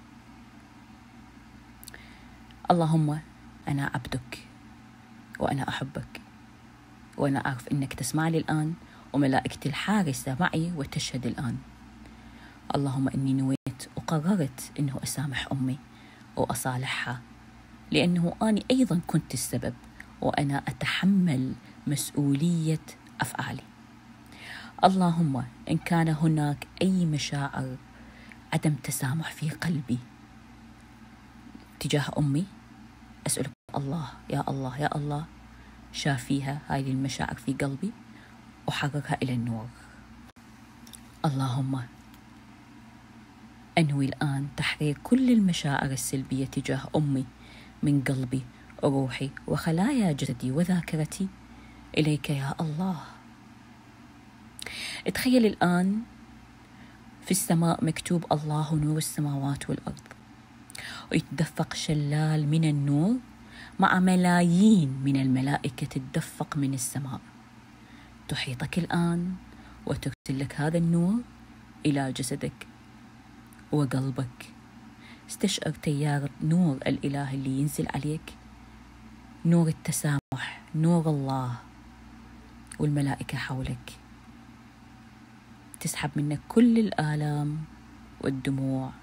اللهم أنا عبدك وأنا أحبك، وأنا أعرف أنك تسمع لي الآن، وملائكتي الحارسة معي وتشهد الآن. اللهم إني نويت وقررت أنه أسامح أمي وأصالحها، لأنه أنا أيضا كنت السبب، وأنا أتحمل مسؤولية أفعالي. اللهم إن كان هناك أي مشاعر عدم تسامح في قلبي تجاه أمي، أسألك الله يا الله يا الله شافيها هذه المشاعر في قلبي وحررها إلى النور. اللهم أنوي الآن تحرير كل المشاعر السلبية تجاه أمي من قلبي وروحي وخلايا جسدي وذاكرتي إليك يا الله. تخيل الآن في السماء مكتوب الله نور السماوات والأرض، ويتدفق شلال من النور مع ملايين من الملائكة تتدفق من السماء، تحيطك الآن وترسل لك هذا النور إلى جسدك وقلبك. استشعر تيار نور الإله اللي ينزل عليك، نور التسامح، نور الله، والملائكة حولك تسحب منك كل الآلام والدموع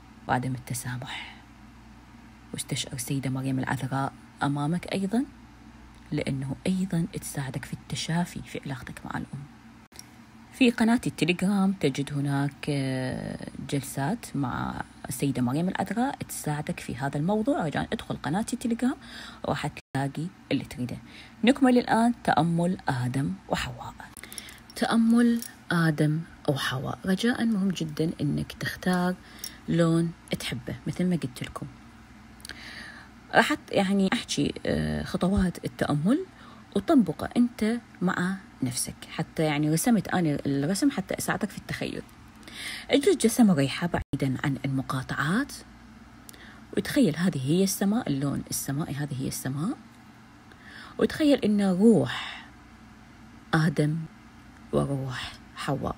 وعدم التسامح. واستشعر سيدة مريم العذراء أمامك أيضا لأنه أيضا تساعدك في التشافي في علاقتك مع الأم. في قناة التليجرام تجد هناك جلسات مع السيدة مريم العذراء تساعدك في هذا الموضوع. رجاء ادخل قناة التليجرام وراح تلاقي اللي تريده. نكمل الآن تأمل آدم وحواء. تأمل آدم وحواء، رجاء مهم جدا أنك تختار لون تحبه. مثل ما قلت لكم راح يعني أحكي خطوات التأمل وطبقه أنت مع نفسك، حتى يعني رسمت أنا الرسم حتى أساعدك في التخيل. اجلس جلسة مريحة بعيدا عن المقاطعات، وتخيل هذه هي السماء، اللون السمائي هذه هي السماء، وتخيل أن روح آدم وروح حواء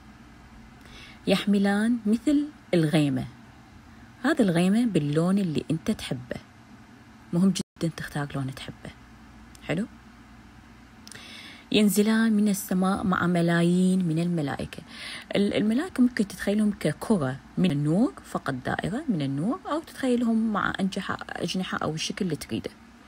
يحملان مثل الغيمة. هذا الغيمة باللون اللي أنت تحبه. مهم جدا تختار لون تحبه. حلو. ينزلان من السماء مع ملايين من الملائكة. الملائكة ممكن تتخيلهم ككرة من النور، فقط دائرة من النور، أو تتخيلهم مع أنجحة أجنحة أو الشكل اللي تريده.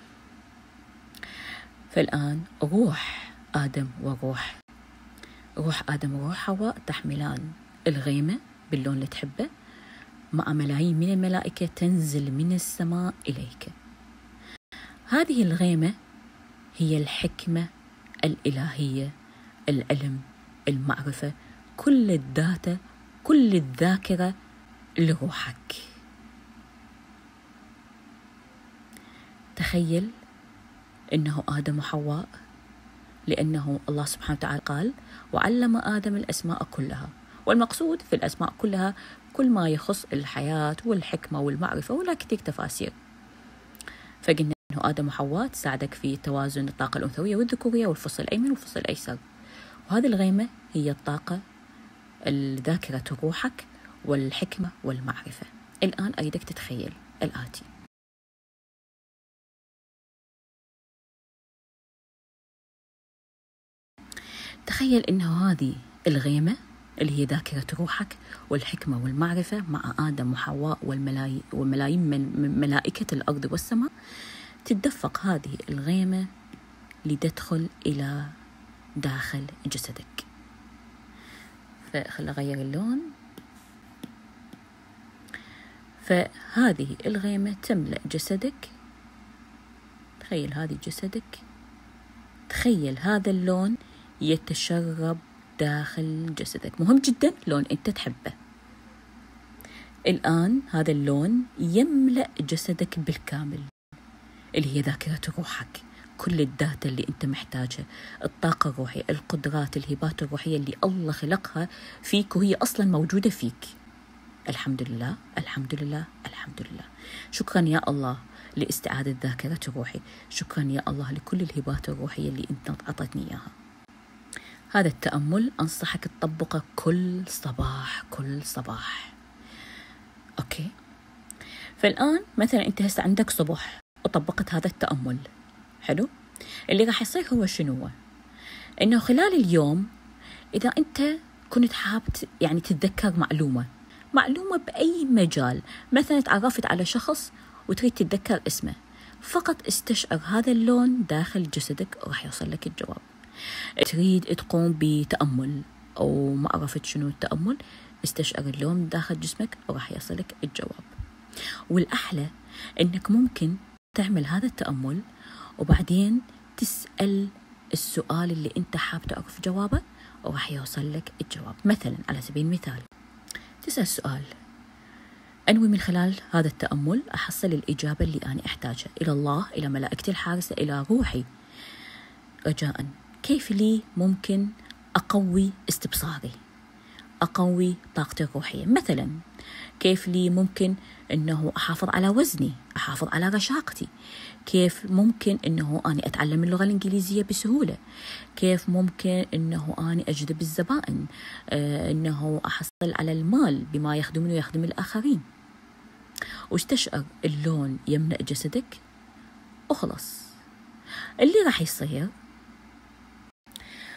فالآن روح آدم وروح روح آدم وروح حواء تحملان الغيمة باللون اللي تحبه مع ملايين من الملائكة تنزل من السماء إليك. هذه الغيمة هي الحكمة الإلهية، العلم، المعرفة، كل الداتا، كل الذاكرة لروحك. تخيل إنه آدم وحواء، لأنه الله سبحانه وتعالى قال وعلم آدم الأسماء كلها، والمقصود في الأسماء كلها كل ما يخص الحياة والحكمة والمعرفة، ولا كتير تفاسير. فقلنا إنه آدم وحواء تساعدك في توازن الطاقة الأنثوية والذكورية والفصل الأيمن والفصل الأيسر. وهذه الغيمة هي الطاقة الذاكرة روحك والحكمة والمعرفة. الآن أريدك تتخيل الآتي. تخيل إنه هذه الغيمة اللي هي ذاكرة روحك والحكمة والمعرفة مع آدم وحواء والملايين والملايين من ملائكة الأرض والسماء، تتدفق هذه الغيمة لتدخل إلى داخل جسدك. فخل أغير اللون. فهذه الغيمة تملأ جسدك. تخيل هذه جسدك، تخيل هذا اللون يتشرب داخل جسدك. مهم جدا لون أنت تحبه. الآن هذا اللون يملأ جسدك بالكامل، اللي هي ذاكرة روحك، كل الداتا اللي أنت محتاجها، الطاقة الروحية، القدرات، الهبات الروحية اللي الله خلقها فيك وهي أصلا موجودة فيك. الحمد لله الحمد لله الحمد لله. شكرا يا الله لاستعادة ذاكرة روحي. شكرا يا الله لكل الهبات الروحية اللي أنت أعطتني إياها. هذا التأمل أنصحك تطبقه كل صباح كل صباح. أوكي. فالآن مثلا أنت هسه عندك صبح وطبقت هذا التأمل. حلو. اللي راح يصير هو شنو؟ إنه خلال اليوم إذا أنت كنت حاب يعني تتذكر معلومة معلومة بأي مجال، مثلا تعرفت على شخص وتريد تتذكر اسمه، فقط استشعر هذا اللون داخل جسدك وراح يوصل لك الجواب. تريد تقوم بتأمل أو ما عرفت شنو التأمل، استشعر اللون داخل جسمك وراح يصلك الجواب. والأحلى إنك ممكن تعمل هذا التأمل وبعدين تسأل السؤال اللي أنت حاب تعرف جوابه وراح يوصل لك الجواب. مثلا على سبيل المثال تسأل سؤال: أنوي من خلال هذا التأمل أحصل الإجابة اللي أنا أحتاجها، إلى الله، إلى ملائكتي الحارسة، إلى روحي. رجاء كيف لي ممكن أقوي استبصاري، أقوي طاقتي الروحية؟ مثلا كيف لي ممكن أنه أحافظ على وزني، أحافظ على رشاقتي؟ كيف ممكن أنه أنا أتعلم اللغة الإنجليزية بسهولة؟ كيف ممكن أنه أنا أجذب الزبائن؟ آه أنه أحصل على المال بما يخدمني ويخدم الآخرين؟ واستشعر اللون يملأ جسدك وخلص. اللي راح يصير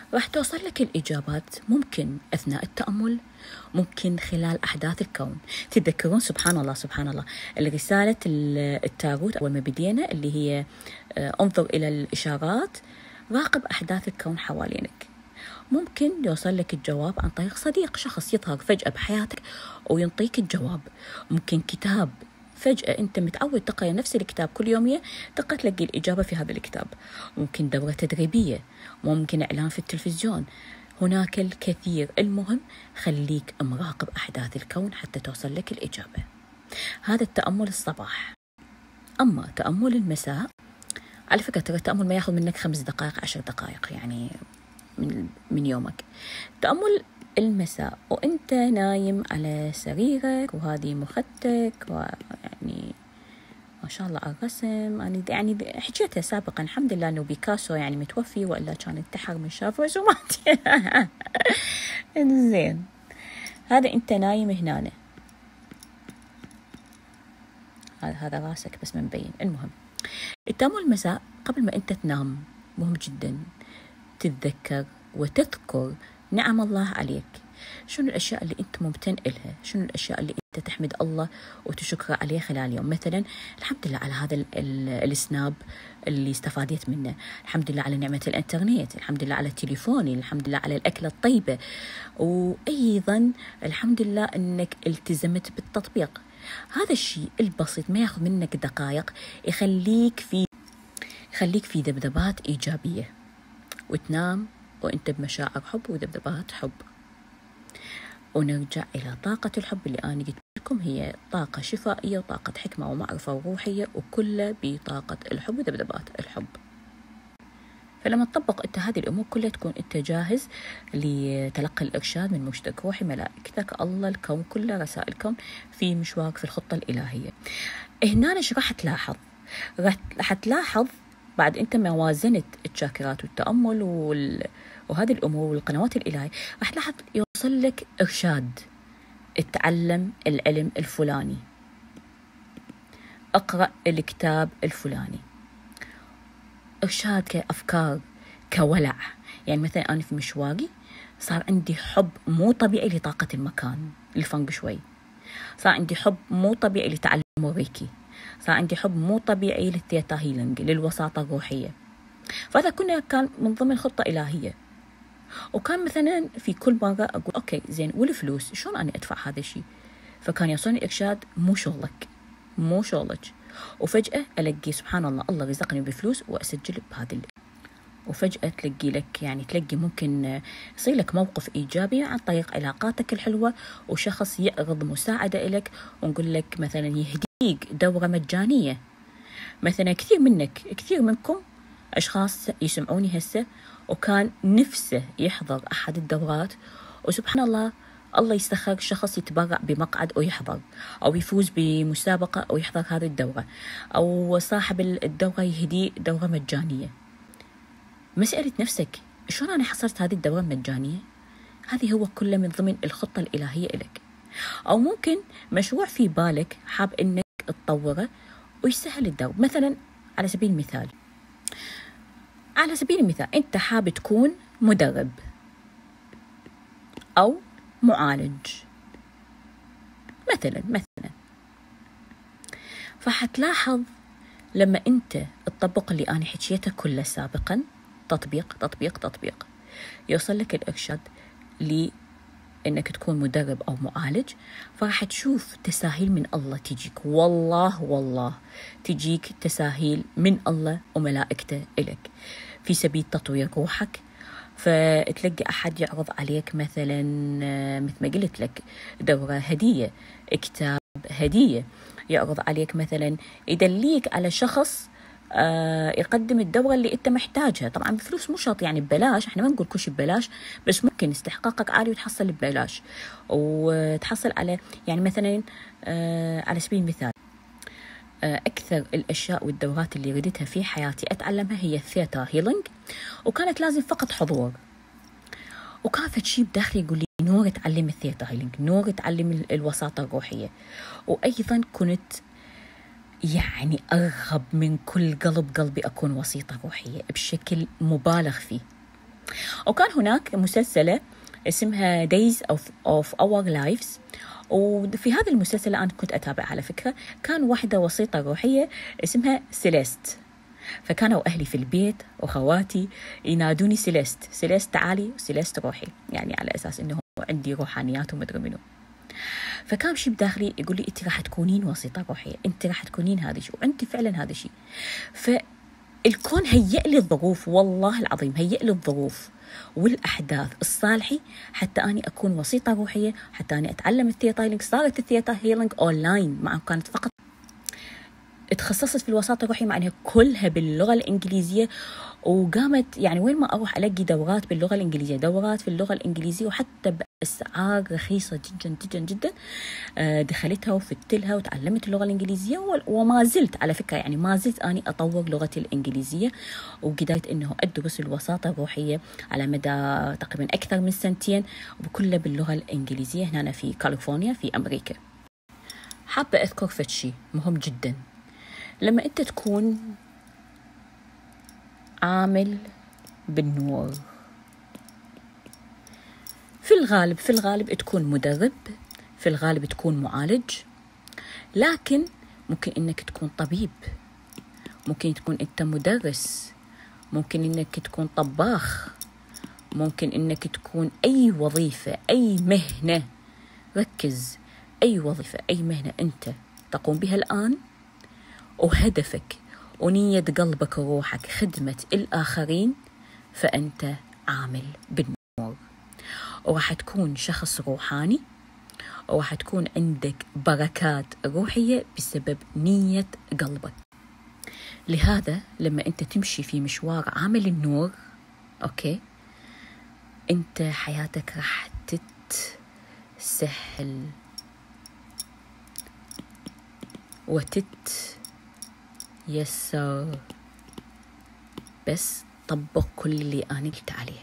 راح توصل لك الإجابات ممكن أثناء التأمل، ممكن خلال أحداث الكون. تتذكرون سبحان الله سبحان الله الرسالة التاروت أول ما بدينا اللي هي انظر إلى الإشارات، راقب أحداث الكون حوالينك. ممكن يوصل لك الجواب عن طريق صديق، شخص يظهر فجأة بحياتك وينطيك الجواب. ممكن كتاب فجأة أنت متعود تقرأ نفس الكتاب كل يومية، تقرأ تلاقي الإجابة في هذا الكتاب. ممكن دورة تدريبية، ممكن إعلان في التلفزيون، هناك الكثير. المهم خليك مراقب أحداث الكون حتى توصل لك الإجابة. هذا التأمل الصباح. أما تأمل المساء، على فكرة ترى التأمل ما ياخذ منك خمس دقائق عشر دقائق يعني من, من يومك. تأمل المساء وأنت نايم على سريرك وهذه مخدتك، ويعني ما شاء الله الرسم يعني يعني حكيتها سابقا، الحمد لله انه بيكاسو يعني متوفي، والا كان انتحر من شاف رسومات. زين، هذا انت نايم هنا، هذا هذا راسك بس مبين. المهم التأمل المساء قبل ما انت تنام مهم جدا تتذكر وتذكر نعم الله عليك. شنو الأشياء اللي أنت ممتن إلها؟ شنو الأشياء اللي أنت تحمد الله وتشكر عليه خلال اليوم؟ مثلا الحمد لله على هذا السناب اللي استفاديت منه، الحمد لله على نعمة الإنترنت، الحمد لله على تليفوني، الحمد لله على الأكلة الطيبة، وأيضا الحمد لله أنك التزمت بالتطبيق. هذا الشيء البسيط ما ياخذ منك دقائق، يخليك في يخليك في ذبذبات إيجابية، وتنام وأنت بمشاعر حب وذبذبات حب. ونرجع إلى طاقة الحب اللي أنا قلت لكم، هي طاقة شفائية وطاقة حكمة ومعرفة وروحية، وكلها بطاقة الحب وذبذبات الحب. فلما تطبق أنت هذه الأمور كلها تكون أنت جاهز لتلقي الإرشاد من مشتك روحي، ملائكتك، الله، الكون كله، رسائل الكون في مشوارك في الخطة الإلهية. هنا إيش راح تلاحظ؟ راح تلاحظ بعد أنت ما وازنت الشاكرات والتأمل وال... وهذه الأمور والقنوات الإلهية، راح تلاحظ يوصل لك إرشاد. اتعلم العلم الفلاني، اقرأ الكتاب الفلاني، إرشاد كأفكار كولع. يعني مثلا أنا في مشواري صار عندي حب مو طبيعي لطاقة المكان الفنج شوي، صار عندي حب مو طبيعي لتعلم الريكي، صار عندي حب مو طبيعي للثيتا هيلينج، للوساطة الروحية. فهذا كنا كان من ضمن خطة إلهية. وكان مثلا في كل مرة أقول أوكي زين والفلوس شلون أنا أدفع هذا الشيء؟ فكان يوصلني إرشاد مو شغلك مو شغلك. وفجأة ألاقي سبحان الله الله رزقني بفلوس وأسجل بهذا، وفجأة تلاقي لك يعني تلاقي ممكن يصير لك موقف إيجابي عن طريق علاقاتك الحلوة، وشخص يعرض مساعدة إلك ونقول لك مثلا يهديك دورة مجانية. مثلا كثير منك كثير منكم أشخاص يسمعوني هسه وكان نفسه يحضر أحد الدورات، وسبحان الله الله يستخرج شخص يتبرع بمقعد أو يحضر، أو يفوز بمسابقة أو يحضر هذه الدورة، أو صاحب الدورة يهدي دورة مجانية. مسألة نفسك شلون أنا حصلت هذه الدورة المجانية؟ هذه هو كله من ضمن الخطة الإلهية لك. أو ممكن مشروع في بالك حاب إنك تطوره ويسهل الدور. مثلا على سبيل المثال على سبيل المثال أنت حاب تكون مدرب أو معالج مثلا مثلا فحتلاحظ لما أنت تطبق اللي أنا حكيته كله سابقا، تطبيق تطبيق تطبيق، يوصل لك الإرشاد لأنك تكون مدرب أو معالج، فراح تشوف تساهيل من الله تجيك. والله والله تجيك تساهيل من الله وملائكته إلك في سبيل تطوير روحك. فتلقى أحد يعرض عليك مثلا مثل ما قلت لك دورة هدية، كتاب هدية، يعرض عليك مثلا يدليك على شخص يقدم الدورة اللي أنت محتاجها. طبعا بفلوس مو شرط يعني ببلاش، احنا ما نقول كل شيء ببلاش، بس ممكن استحقاقك عالي وتحصل ببلاش، وتحصل على يعني مثلا على سبيل المثال أكثر الأشياء والدورات اللي ردتها في حياتي أتعلمها هي الثيتا هيلينج، وكانت لازم فقط حضور. وكان في شيء بداخلي يقول لي نور تعلم الثيتا هيلينج، نور تعلم الوساطة الروحية. وأيضا كنت يعني أرغب من كل قلب قلبي أكون وسيطة روحية بشكل مبالغ فيه. وكان هناك مسلسلة اسمها Days of, of Our Lives، وفي هذا المسلسل أنا كنت أتابع على فكرة، كان واحدة وسيطة روحية اسمها سيليست. فكانوا أهلي في البيت وخواتي ينادوني سيليست، سيليست تعالي، سيليست روحي، يعني على أساس إنه عندي روحانيات ومدري منه. فكان شيء بداخلي يقول لي أنت راح تكونين وسيطة روحية، أنت راح تكونين هذا الشيء، وأنت فعلا هذا الشيء. فالكون هيئ لي الظروف، والله العظيم هيئ لي الظروف والأحداث الصالحة حتى أني أكون وسيطة روحية، حتى أني أتعلم الثيتا هيلينج. صارت الثيتا هيلينج أونلاين، معه كانت فقط اتخصصت في الوساطة الروحية مع أنها كلها باللغة الإنجليزية، وقامت يعني وين ما أروح ألاقي دورات باللغة الإنجليزية، دورات في اللغة الإنجليزية، وحتى بأسعار رخيصة جدا جدا جدا. دخلتها وفتلها وتعلمت اللغة الإنجليزية، وما زلت على فكرة يعني ما زلت أني أطور لغتي الإنجليزية، وقدرت أنه أدرس الوساطة الروحية على مدى تقريبا أكثر من سنتين، وكلها باللغة الإنجليزية هنا في كاليفورنيا في أمريكا. حابة أذكر فتشي مهم جدا، لما أنت تكون عامل بالنور، في الغالب في الغالب تكون مدرب، في الغالب تكون معالج، لكن ممكن إنك تكون طبيب، ممكن تكون أنت مدرس، ممكن إنك تكون طباخ، ممكن إنك تكون أي وظيفة، أي مهنة. ركز، أي وظيفة أي مهنة أنت تقوم بها الآن، وهدفك ونية قلبك وروحك خدمة الآخرين، فأنت عامل بالنور، وراح تكون شخص روحاني، وراح تكون عندك بركات روحية بسبب نية قلبك. لهذا لما أنت تمشي في مشوار عامل النور، أوكي، أنت حياتك راح تتسهل وتتيسر، بس طبق كل اللي أنا قلت عليه.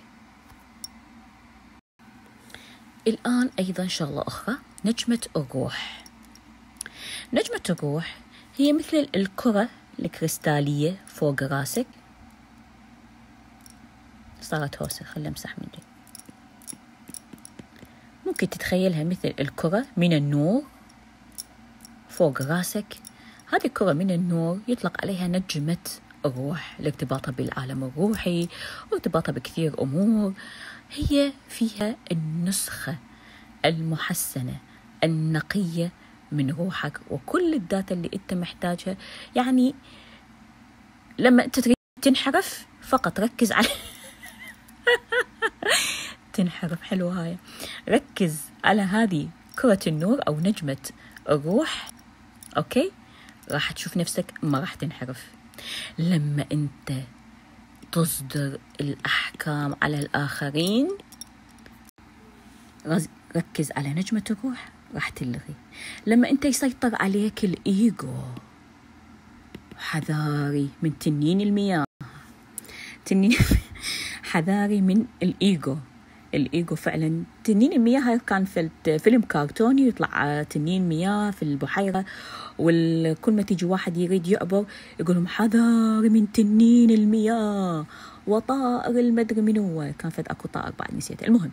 الآن أيضا شغلة أخرى، نجمة الروح. نجمة الروح هي مثل الكرة الكريستالية فوق راسك. صارت هوسة، خلنا امسح مني. ممكن تتخيلها مثل الكرة من النور فوق راسك. هذه الكرة من النور يطلق عليها نجمة الروح لارتباطها بالعالم الروحي وارتباطها بكثير أمور. هي فيها النسخة المحسنة النقية من روحك وكل الداتا اللي أنت محتاجها. يعني لما أنت تريد تنحرف فقط ركز على تنحرف، حلوة هاي، ركز على هذه كرة النور أو نجمة الروح، أوكي، راح تشوف نفسك ما راح تنحرف. لما أنت تصدر الأحكام على الآخرين، ركز على نجمة الروح، راح تلغي. لما أنت يسيطر عليك الإيجو، حذاري من تنين المياه، تنين حذاري من الإيجو. الإيجو فعلا تنين المياه. هاي كان في فيلم كرتوني يطلع تنين مياه في البحيرة، وكل ما تيجي واحد يريد يعبر يقولهم حذاري من تنين المياه وطائر المدري من هو، كان فد أكو طائر بعد نسيت. المهم،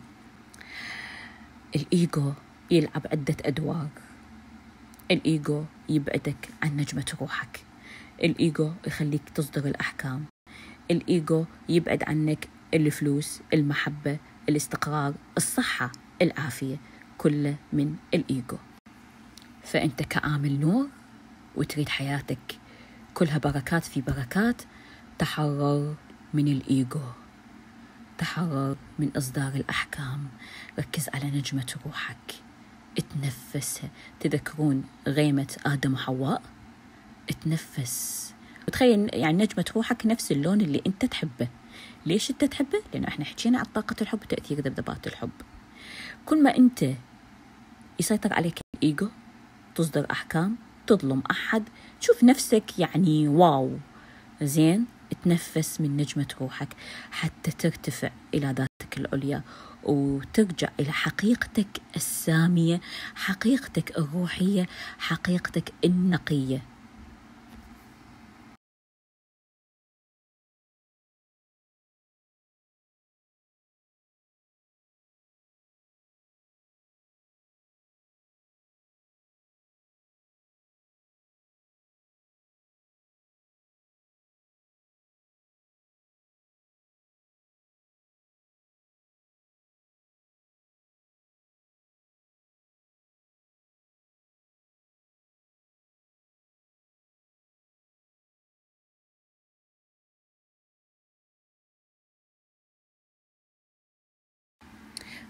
الإيجو يلعب عدة أدوار. الإيجو يبعدك عن نجمة روحك، الإيجو يخليك تصدر الأحكام، الإيجو يبعد عنك الفلوس، المحبة، الاستقرار، الصحة، العافية، كله من الإيجو. فأنت كعامل نور وتريد حياتك كلها بركات في بركات، تحرر من الإيجو، تحرر من إصدار الأحكام، ركز على نجمة روحك، اتنفسها. تذكرون غيمة آدم وحواء؟ اتنفس وتخيل يعني نجمة روحك نفس اللون اللي أنت تحبه. ليش أنت تحبه؟ لأنه إحنا حكينا عن طاقة الحب وتأثير ذبذبات الحب. كل ما أنت يسيطر عليك الإيجو، تصدر أحكام، تظلم أحد، تشوف نفسك يعني واو زين، تنفس من نجمة روحك حتى ترتفع إلى ذاتك العليا وترجع إلى حقيقتك السامية، حقيقتك الروحية، حقيقتك النقية.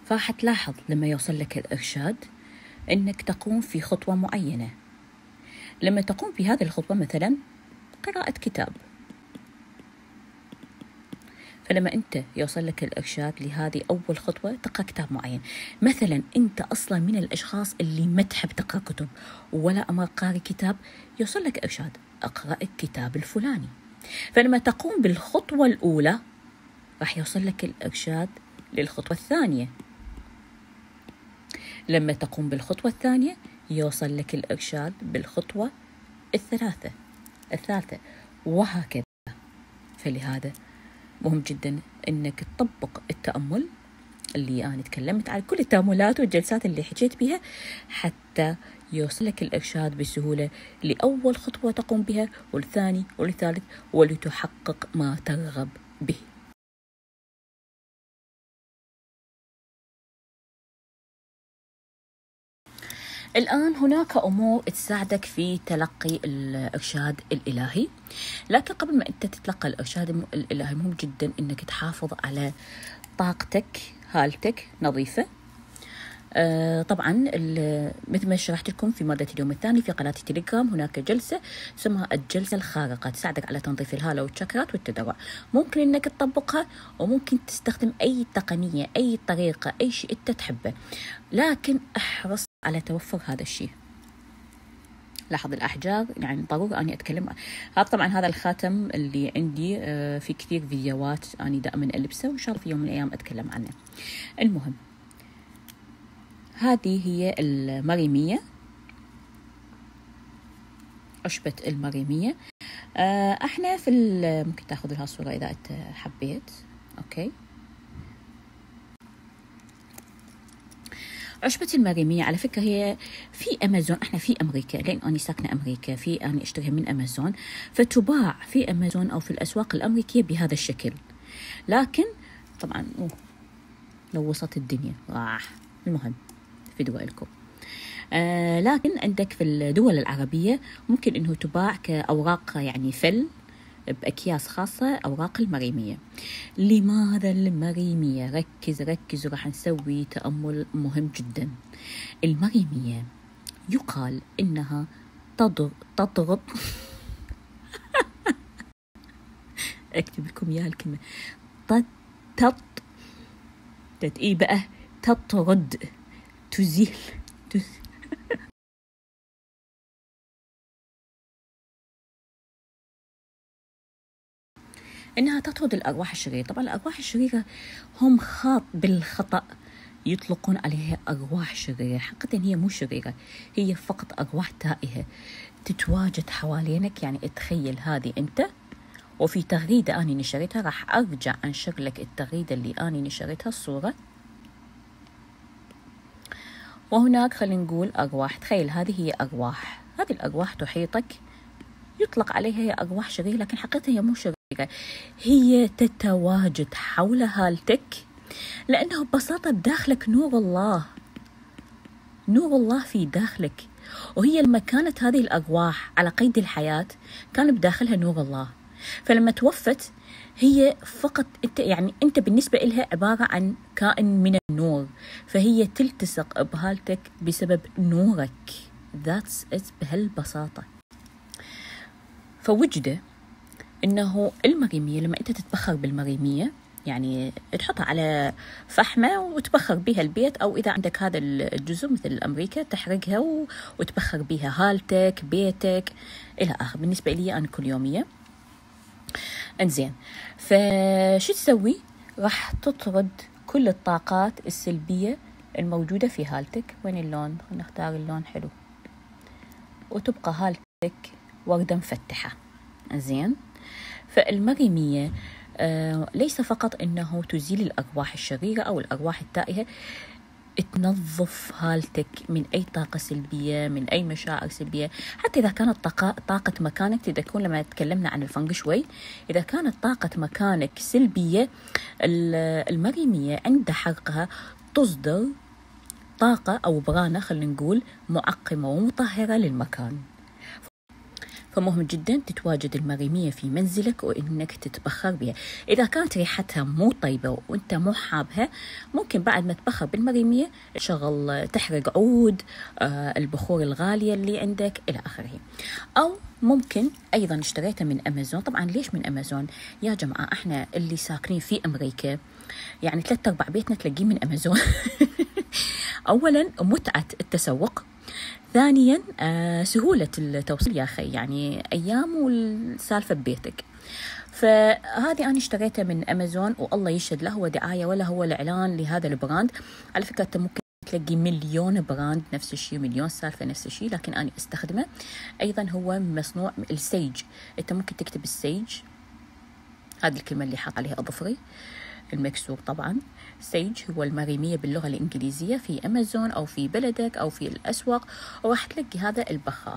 فحتلاحظ لما يوصل لك الإرشاد أنك تقوم في خطوة معينة. لما تقوم في هذه الخطوة مثلا قراءة كتاب، فلما أنت يوصل لك الإرشاد لهذه أول خطوة تقرأ كتاب معين. مثلا أنت أصلا من الأشخاص اللي ما تحب تقرأ كتب ولا أمر قاري كتاب، يوصل لك إرشاد أقرأ الكتاب الفلاني، فلما تقوم بالخطوة الأولى راح يوصل لك الإرشاد للخطوة الثانية. لما تقوم بالخطوة الثانية يوصل لك الإرشاد بالخطوة الثلاثة الثالثة وهكذا. فلهذا مهم جدا أنك تطبق التأمل اللي أنا تكلمت عن كل التأملات والجلسات اللي حكيت بها حتى يوصلك الإرشاد بسهولة لأول خطوة تقوم بها والثاني والثالث ولتحقق ما ترغب به. الآن هناك أمور تساعدك في تلقي الإرشاد الإلهي، لكن قبل ما أنت تتلقى الإرشاد الإلهي مهم جدا أنك تحافظ على طاقتك، حالتك نظيفة. آه طبعا مثل ما شرحت لكم في مادة اليوم الثاني في قناة التليجرام هناك جلسة اسمها الجلسة الخارقة تساعدك على تنظيف الهالة والشكرات والتدرع. ممكن انك تطبقها وممكن تستخدم اي تقنية اي طريقة اي شيء انت تحبه، لكن احرص على توفر هذا الشيء. لاحظ الأحجار، يعني ضروري أني أتكلم. هذا طبعا هذا الخاتم اللي عندي في كثير فيديوهات أنا دائما ألبسه وإن شاء الله في يوم من الأيام أتكلم عنه. المهم هذه هي المريمية، عشبة المريمية. احنا في ممكن تاخذ لها صورة إذا أنت حبيت. أوكي، عشبة المريمية على فكرة هي في أمازون، احنا في أمريكا لأن أنا ساكنة أمريكا، في أنا أشتريها من أمازون، فتباع في أمازون أو في الأسواق الأمريكية بهذا الشكل. لكن طبعا أوه لو وصلت الدنيا راح. المهم في دولكم آه لكن عندك في الدول العربية ممكن أنه تباع كأوراق، يعني فل بأكياس خاصة، أوراق المريمية. لماذا المريمية؟ ركز ركز وراح نسوي تأمل مهم جدا. المريمية يقال إنها تضغط تضغط أكتب لكم إياها الكلمة تط تط تت إيه بقى تطرد تزيل تز... إنها تطرد الأرواح الشريرة. طبعا الأرواح الشريرة هم خاط بالخطأ يطلقون عليها أرواح شريرة، حقيقة هي مو شريرة، هي فقط أرواح تائهة تتواجد حوالينك. يعني اتخيل هذه أنت، وفي تغريدة أنا نشرتها راح أرجع أنشر لك التغريدة اللي أنا نشرتها الصورة. وهناك خلينا نقول أرواح، تخيل هذه هي أرواح، هذه الأرواح تحيطك، يطلق عليها هي أرواح شريرة لكن حقيقة هي مو شريرة، هي تتواجد حول هالتك لأنه ببساطة بداخلك نور الله، نور الله في داخلك. وهي لما كانت هذه الأرواح على قيد الحياة كان بداخلها نور الله، فلما توفت هي فقط انت، يعني انت بالنسبة لها عبارة عن كائن من النور، فهي تلتصق بهالتك بسبب نورك. That's it بهالبساطة. فوجد انه المريمية لما انت تتبخر بالمريمية، يعني تحطها على فحمة وتبخر بها البيت، أو إذا عندك هذا الجزء مثل أمريكا تحرقها وتبخر بها هالتك بيتك إلى آخر. بالنسبة لي أنا كل يومية. انزين، فشو تسوي؟ راح تطرد كل الطاقات السلبية الموجودة في هالتك. وين اللون؟ نختار اللون حلو، وتبقى هالتك وردة مفتحة. انزين، فالمريمية آه ليس فقط أنه تزيل الأرواح الشريرة أو الأرواح التائهة، تنظف هالتك من أي طاقة سلبية، من أي مشاعر سلبية. حتى إذا كانت طاقة, طاقة مكانك، تذكرون لما تكلمنا عن الفنغ شوي، إذا كانت طاقة مكانك سلبية، المريمية عند حرقها تصدر طاقة أو برانة خلينا نقول معقمة ومطهرة للمكان. فمهم جدا تتواجد المريمية في منزلك وإنك تتبخر بها. إذا كانت ريحتها مو طيبة وإنت مو حابها، ممكن بعد ما تبخر بالمريمية تشغل تحرق عود آه البخور الغالية اللي عندك إلى آخره. أو ممكن أيضا اشتريتها من أمازون. طبعا ليش من أمازون يا جماعة؟ احنا اللي ساكنين في أمريكا يعني ثلاثة أرباع بيتنا تلاقيه من أمازون. أولا متعة التسوق، ثانيا آه سهولة التوصيل يا أخي، يعني أيام والسالفة ببيتك. فهذه أنا اشتريتها من أمازون، والله يشهد لا هو دعاية ولا هو الإعلان لهذا البراند. على فكرة أنت ممكن تلاقي مليون براند نفس الشيء، مليون سالفة نفس الشيء، لكن أنا استخدمه. أيضا هو مصنوع من السيج. أنت ممكن تكتب السيج، هذه الكلمة اللي حاط عليها أظفري المكسور. طبعا سيج هو المريمية باللغة الإنجليزية في أمازون أو في بلدك أو في الأسواق، وراح تلاقي هذا البخاخ.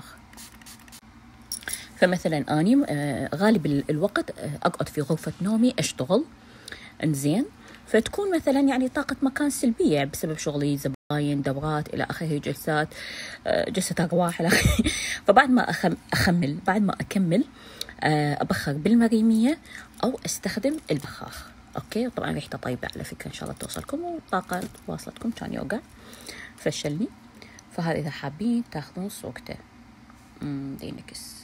فمثلا أني غالب الوقت أقعد في غرفة نومي أشتغل، إنزين، فتكون مثلا يعني طاقة مكان سلبية بسبب شغلي، زباين، دورات إلى آخره، جلسات، جلسة أرواح إلى آخره. فبعد ما أخمل بعد ما أكمل أبخر بالمريمية أو أستخدم البخاخ. أوكي، طبعا ريحته طيبة على فكرة، إن شاء الله توصلكم والطاقة واصلتكم. كان يوقع فشلني. فهذا إذا حابين تاخذون صوكته. امم دينكس.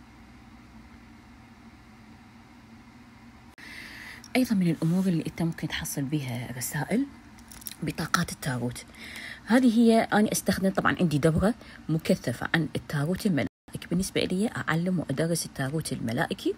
أيضا من الأمور اللي أنت ممكن تحصل بها رسائل بطاقات التاروت. هذه هي أنا أستخدم، طبعا عندي دورة مكثفة عن التاروت الملائكي. بالنسبة لي أعلم وأدرس التاروت الملائكي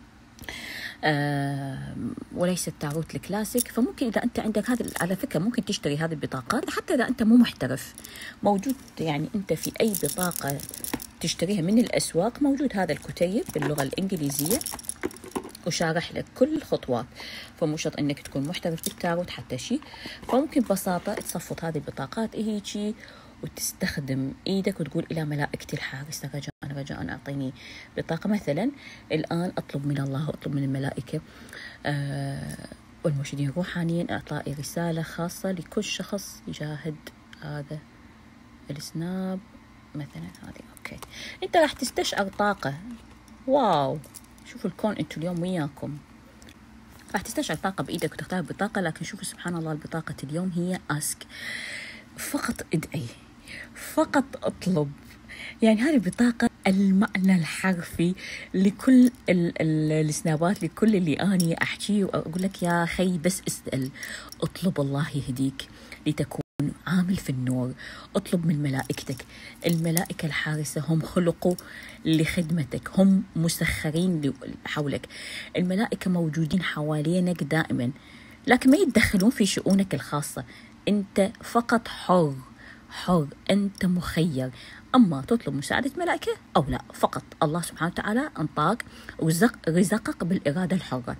آه وليس التاروت الكلاسيك. فممكن إذا أنت عندك هذا، على فكرة ممكن تشتري هذه البطاقات حتى إذا أنت مو محترف. موجود يعني أنت في أي بطاقة تشتريها من الأسواق موجود هذا الكتيب باللغة الإنجليزية وشارح لك كل الخطوات. فمو شرط انك تكون محترف بالتاروت حتى شيء. فممكن ببساطة تصفط هذه البطاقات هيجي وتستخدم ايدك وتقول الى ملائكتي الحارسة رجاء رجاء اعطيني بطاقة. مثلا الان اطلب من الله واطلب من الملائكة آه والمرشدين الروحانيين اعطائي رسالة خاصة لكل شخص يشاهد هذا السناب مثلا. هذه اوكي، انت راح تستشعر طاقة. واو، شوفوا الكون انتوا اليوم وياكم. راح تستشعر طاقة بإيدك وتختار بطاقة، لكن شوفوا سبحان الله البطاقة اليوم هي أسك. فقط ادعي، فقط اطلب. يعني هذه البطاقة المعنى الحرفي لكل السنابات، لكل اللي أني أحكيه وأقول لك يا خي بس اسأل، اطلب الله يهديك لتكون عامل في النور. اطلب من ملائكتك. الملائكة الحارسة هم خلقوا لخدمتك، هم مسخرين حولك. الملائكة موجودين حوالينك دائما، لكن ما يتدخلون في شؤونك الخاصة. انت فقط حر حر، انت مخير. اما تطلب مساعدة ملائكة او لا، فقط الله سبحانه وتعالى انطاك ورزق رزقك بالإرادة الحرة،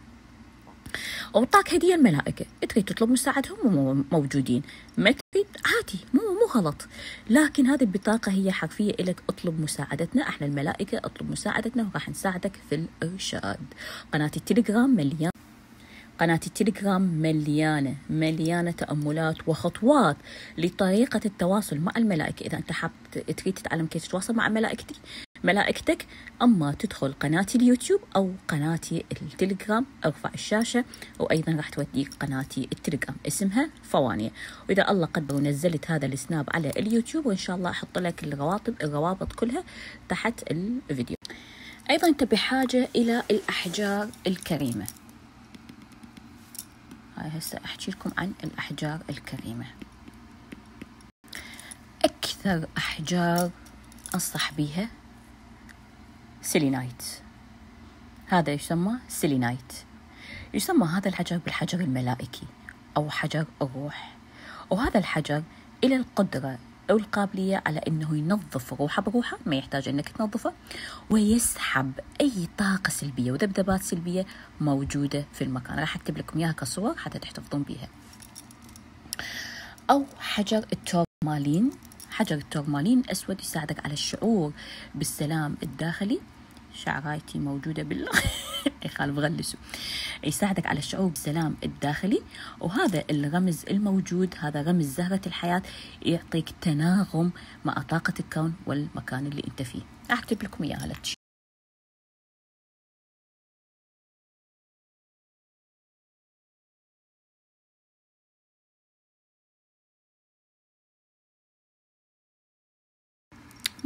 وأعطاك هدية الملائكة. تريد تطلب مساعدهم موجودين، ما تريد عادي، مو مو غلط. لكن هذه البطاقة هي حرفية إلك، اطلب مساعدتنا احنا الملائكة، اطلب مساعدتنا وراح نساعدك في الإرشاد. قناة التليجرام مليانة قناة التليجرام مليانة مليانة تأملات وخطوات لطريقة التواصل مع الملائكة. إذا أنت حاب تريد تتعلم كيف تتواصل مع ملائكتك ملائكتك أما تدخل قناتي اليوتيوب أو قناتي التليجرام، ارفع الشاشة وأيضا راح توديك قناتي التليجرام اسمها فوانية. وإذا الله قدر ونزلت هذا السناب على اليوتيوب، وإن شاء الله أحط لك الروابط الروابط كلها تحت الفيديو. أيضا أنت بحاجة إلى الأحجار الكريمة. هاي هسه أحكي لكم عن الأحجار الكريمة. أكثر أحجار أنصح بيها سيلينايت. هذا يسمى سيلينايت. يسمى هذا الحجر بالحجر الملائكي أو حجر الروح. وهذا الحجر إلى القدرة أو القابلية على أنه ينظف روحه بروحه، ما يحتاج أنك تنظفه، ويسحب أي طاقة سلبية وذبذبات سلبية موجودة في المكان. راح أكتب لكم إياها كصور حتى تحتفظون بيها. أو حجر التورمالين. حجر التورمالين أسود يساعدك على الشعور بالسلام الداخلي. شعرايتي موجودة بالله يخالف غلسوا. يساعدك على الشعور بالسلام الداخلي. وهذا الرمز الموجود هذا رمز زهرة الحياة، يعطيك تناغم مع طاقة الكون والمكان اللي انت فيه. أكتب لكم إياها لتشي.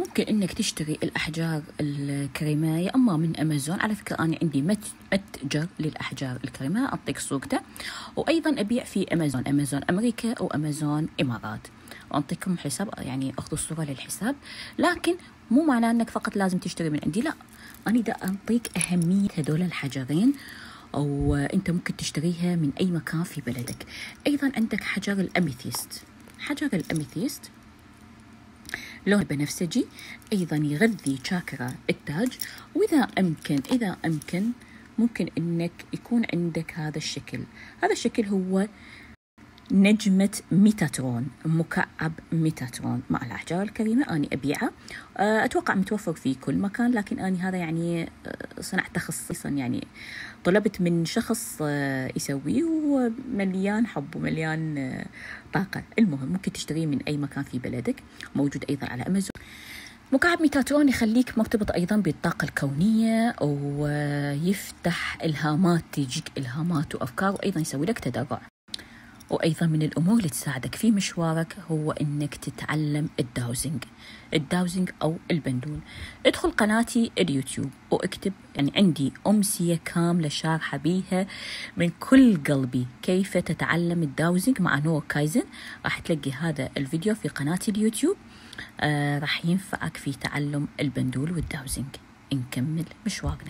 ممكن انك تشتري الاحجار الكريمه يا اما من امازون. على فكره انا عندي مت متجر للاحجار الكريمه اعطيك صورته، وايضا ابيع في امازون، امازون امريكا او امازون امارات، واعطيكم حساب يعني اخذوا الصوره للحساب. لكن مو معناه انك فقط لازم تشتري من عندي، لا، انا دا اعطيك اهميه هذول الحجرين، او انت ممكن تشتريها من اي مكان في بلدك. ايضا عندك حجر الاميثيست، حجر الاميثيست لون بنفسجي، ايضا يغذي شاكرا التاج، واذا امكن اذا امكن ممكن انك يكون عندك هذا الشكل. هذا الشكل هو نجمة ميتاترون، مكعب ميتاترون مع الأحجار الكريمة. أنا أبيعها، أتوقع متوفر في كل مكان، لكن أنا هذا يعني صنعته خصيصا، يعني طلبت من شخص يسويه، ومليان حب ومليان طاقة. المهم ممكن تشتريه من أي مكان في بلدك، موجود أيضا على أمازون. مكعب ميتاترون يخليك مرتبط أيضا بالطاقة الكونية، ويفتح إلهامات، تجيك إلهامات وأفكار، وأيضا يسوي لك تدرع. وأيضا من الأمور اللي تساعدك في مشوارك هو أنك تتعلم الداوزنج الداوزنج أو البندول. ادخل قناتي اليوتيوب واكتب، يعني عندي أمسية كاملة شارحة بيها من كل قلبي كيف تتعلم الداوزنج مع نور كايزن. راح تلاقي هذا الفيديو في قناتي اليوتيوب، آه راح ينفعك في تعلم البندول والداوزنج. نكمل مشوارنا.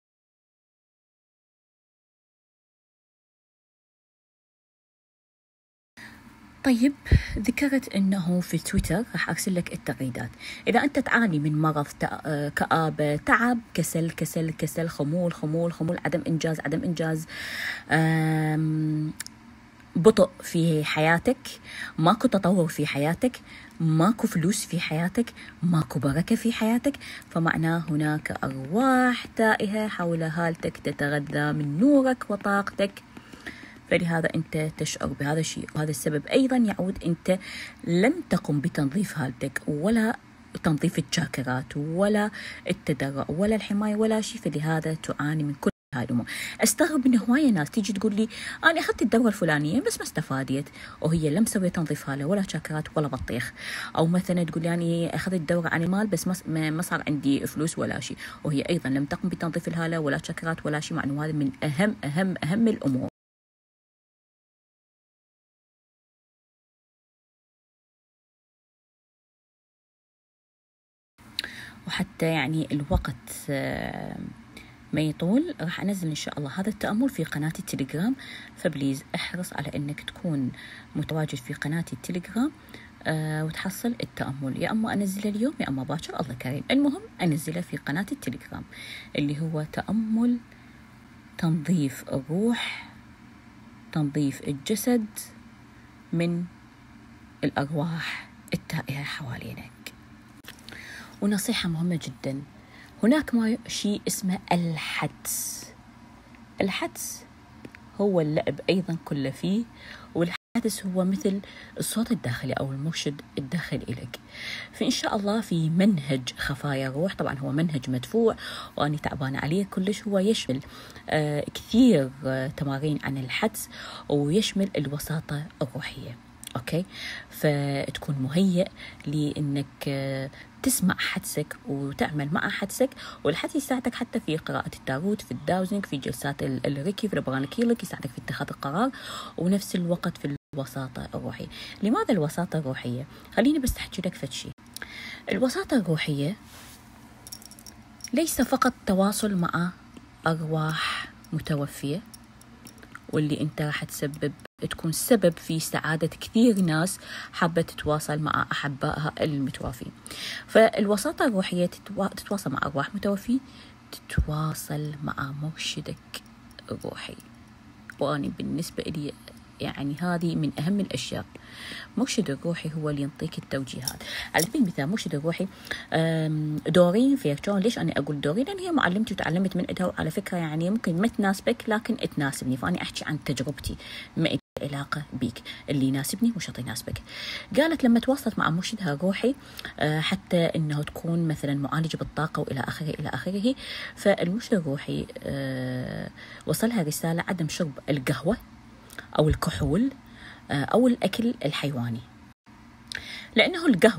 طيب، ذكرت أنه في تويتر راح أرسل لك التغريدات. إذا أنت تعاني من مرض، كآبة، تعب، كسل كسل كسل، خمول خمول خمول، عدم إنجاز عدم إنجاز، بطء في حياتك، ماكو تطور في حياتك، ماكو فلوس في حياتك، ماكو بركة في حياتك، فمعناه هناك أرواح تائهة حول هالتك تتغذى من نورك وطاقتك. فلهذا أنت تشعر بهذا الشيء. وهذا السبب أيضا يعود أنت لم تقم بتنظيف هالتك، ولا تنظيف الشاكرات، ولا التدرع، ولا الحماية، ولا شيء. فلهذا تعاني من كل هاي الأمور. أستغرب من هواية ناس تيجي تقول لي أنا أخذت الدورة الفلانية بس ما استفادت، وهي لم سوي تنظيف هالة ولا شاكرات ولا بطيخ. أو مثلا تقول لي أنا أخذت الدورة عن المال بس ما صار عندي فلوس ولا شيء، وهي أيضا لم تقم بتنظيف الهالة ولا شاكرات ولا شيء. مع أنه هذا من أهم أهم أهم الأمور. وحتى يعني الوقت ما يطول راح أنزل إن شاء الله هذا التأمل في قناتي التليجرام، فبليز احرص على أنك تكون متواجد في قناتي التليجرام أه وتحصل التأمل. يا أما أنزله اليوم يا أما باكر، الله كريم. المهم أنزله في قناتي التليجرام، اللي هو تأمل تنظيف الروح، تنظيف الجسد من الأرواح التائهة حوالينك. ونصيحة مهمة جدا، هناك ما شيء اسمه الحدس. الحدس هو اللعب أيضا كله فيه، والحدس هو مثل الصوت الداخلي أو المرشد الداخلي لك. فإن شاء الله في منهج خفايا الروح، طبعا هو منهج مدفوع وأنا تعبانة عليه كلش، هو يشمل آه كثير آه تمارين عن الحدس، ويشمل الوساطة الروحية. أوكي، فتكون مهيئ لأنك تسمع حدسك وتعمل مع حدسك، والحدس يساعدك حتى في قراءة التاروت، في الداوزنج، في جلسات الريكي، في البرانكيلك، يساعدك في اتخاذ القرار، ونفس الوقت في الوساطة الروحية. لماذا الوساطة الروحية؟ خليني بس أحكي لك فد شيء. الوساطة الروحية ليس فقط تواصل مع أرواح متوفية، واللي أنت راح تسبب تكون سبب في سعادة كثير ناس حابة تتواصل مع أحبائها المتوفين. فالوساطة الروحية تتواصل مع أرواح متوفين، تتواصل مع مرشدك الروحي. وأنا بالنسبة لي يعني هذه من أهم الأشياء. مرشد الروحي هو اللي ينطيك التوجيهات. على سبيل المثال مرشد الروحي دورين فيرتون. ليش أنا أقول دورين؟ لأن هي معلمتي وتعلمت من إدها، على فكرة يعني ممكن ما تناسبك لكن تناسبني، فأنا أحكي عن تجربتي، ما علاقة بيك، اللي يناسبني مش يناسبك. قالت لما تواصلت مع مرشدها الروحي حتى انه تكون مثلا معالجة بالطاقة والى اخره الى اخره، فالمرشد الروحي وصلها رسالة عدم شرب القهوة او الكحول او الاكل الحيواني، لانه القهوة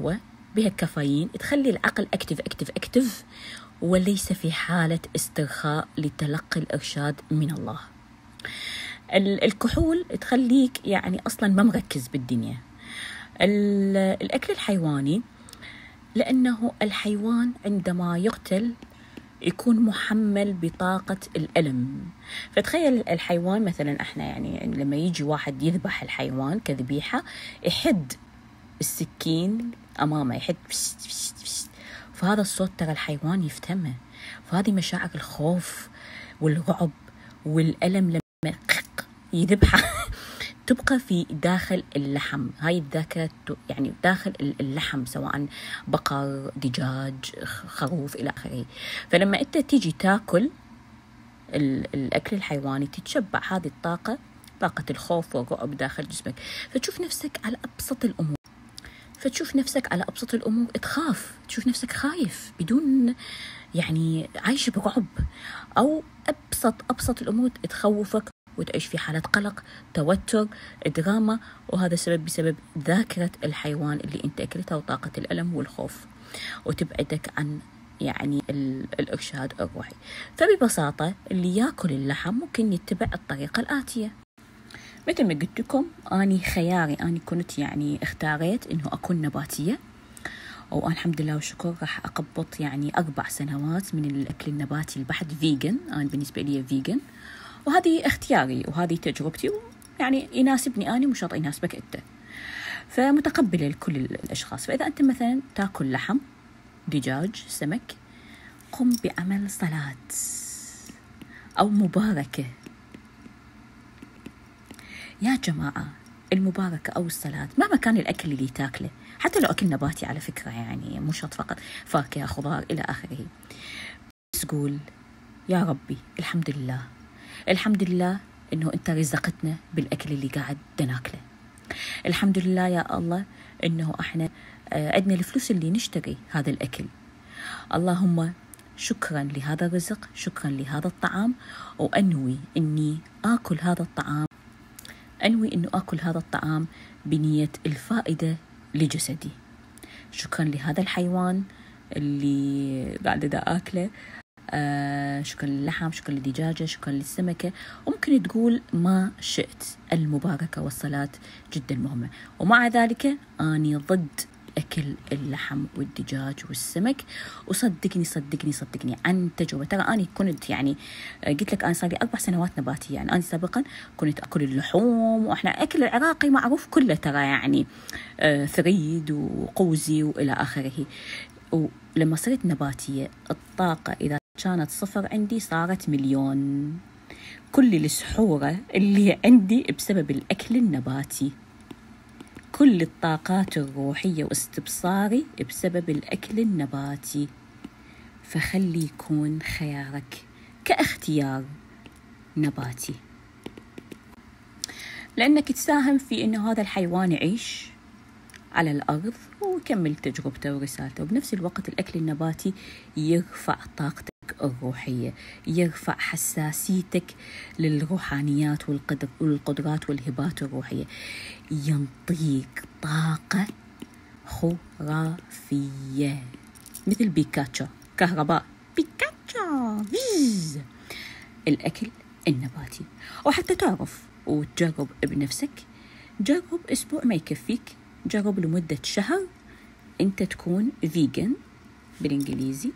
بها كافيين تخلي العقل أكتف أكتف أكتف وليس في حالة استرخاء لتلقي الإرشاد من الله. الكحول تخليك يعني أصلا ما مركز بالدنيا. الأكل الحيواني لأنه الحيوان عندما يقتل يكون محمل بطاقة الألم. فتخيل الحيوان مثلا احنا يعني لما يجي واحد يذبح الحيوان كذبيحة يحد السكين أمامه، يحد بس بس بس. فهذا الصوت ترى الحيوان يفتهمه. فهذه مشاعر الخوف والرعب والألم لما يذبحه تبقى في داخل اللحم. هاي الذاكرة يعني داخل اللحم، سواء بقر، دجاج، خروف إلى آخره. فلما أنت تيجي تاكل الأكل الحيواني تتشبع هذه الطاقة، طاقة الخوف والرعب داخل جسمك. فتشوف نفسك على أبسط الأمور فتشوف نفسك على أبسط الأمور تخاف، تشوف نفسك خايف بدون يعني عايش برعب، أو أبسط أبسط الأمور تخوفك وتعيش في حالة قلق، توتر، دراما. وهذا السبب بسبب ذاكرة الحيوان اللي انت أكلتها وطاقة الألم والخوف، وتبعدك عن يعني الإرشاد الروحي. فببساطة اللي يأكل اللحم ممكن يتبع الطريقة الآتية. مثل ما قلت لكم أني خياري أني كنت يعني اختاريت إنه أكون نباتية، وأنا الحمد لله والشكر راح أقبط يعني أربع سنوات من الأكل النباتي البحت فيجن. أنا بالنسبة لي فيجن، وهذه اختياري وهذه تجربتي، يعني يناسبني أنا مش شرط يناسبك أنت. فمتقبلة لكل الأشخاص. فإذا أنت مثلا تأكل لحم، دجاج، سمك، قم بعمل صلاة أو مباركة. يا جماعة المباركة أو الصلاة مهما كان الأكل اللي تاكله، حتى لو أكل نباتي على فكرة، يعني مو شرط فقط فاكهة خضار إلى آخره، بس قول يا ربي الحمد لله، الحمد لله إنه أنت رزقتنا بالأكل اللي قاعد ناكله. الحمد لله يا الله إنه إحنا عندنا الفلوس اللي نشتري هذا الأكل. اللهم شكرا لهذا الرزق، شكرا لهذا الطعام، وأنوي إني آكل هذا الطعام أنوي إنه آكل هذا الطعام بنية الفائدة لجسدي. شكرا لهذا الحيوان اللي قاعدة دا آكله، آه شكرا للحم، شكرا للدجاجة، شكرا للسمكة. وممكن تقول ما شئت. المباركة والصلاة جدا مهمة. ومع ذلك أني ضد أكل اللحم والدجاج والسمك، وصدقني صدقني صدقني عن تجربة. ترى أنا كنت يعني قلت لك أنا صار لي أربع سنوات نباتية. يعني أنا سابقا كنت أكل اللحوم، وإحنا أكل العراقي معروف كله ترى، يعني آه ثريد وقوزي وإلى آخره. ولما صرت نباتية الطاقة إذا كانت صفر عندي صارت مليون. كل السحورة اللي عندي بسبب الأكل النباتي، كل الطاقات الروحية واستبصاري بسبب الأكل النباتي. فخلي يكون خيارك كاختيار نباتي، لأنك تساهم في أنه هذا الحيوان يعيش على الأرض ويكمل تجربته ورسالته. وبنفس الوقت الأكل النباتي يرفع طاقتك الروحية، يرفع حساسيتك للروحانيات والقدرات والهبات الروحية، ينطيك طاقة خرافية مثل بيكاتشو، كهرباء بيكاتشو. الأكل النباتي. وحتى تعرف وتجرب بنفسك، جرب أسبوع ما يكفيك، جرب لمدة شهر أنت تكون فيجن بالإنجليزي،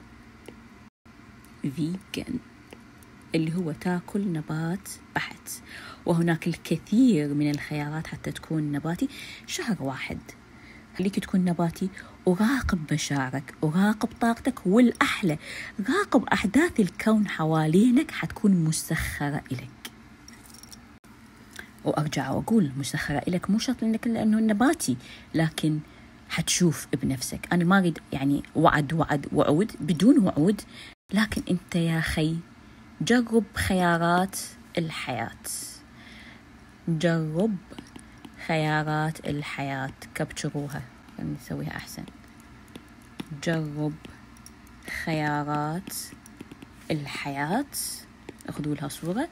فيجن اللي هو تاكل نبات بحت. وهناك الكثير من الخيارات حتى تكون نباتي. شهر واحد خليك تكون نباتي، وراقب مشاعرك وراقب طاقتك، والأحلى راقب أحداث الكون حوالينك حتكون مسخرة إليك. وأرجع وأقول مسخرة إليك مو شرط لأنك لأنه نباتي، لكن حتشوف بنفسك. أنا ما أريد يعني وعد وعد وعود بدون وعود، لكن أنت يا خي جرب خيارات الحياة، جرب خيارات الحياة. كبتشروها نسويها أحسن. جرب خيارات الحياة. أخذوا لها صورة،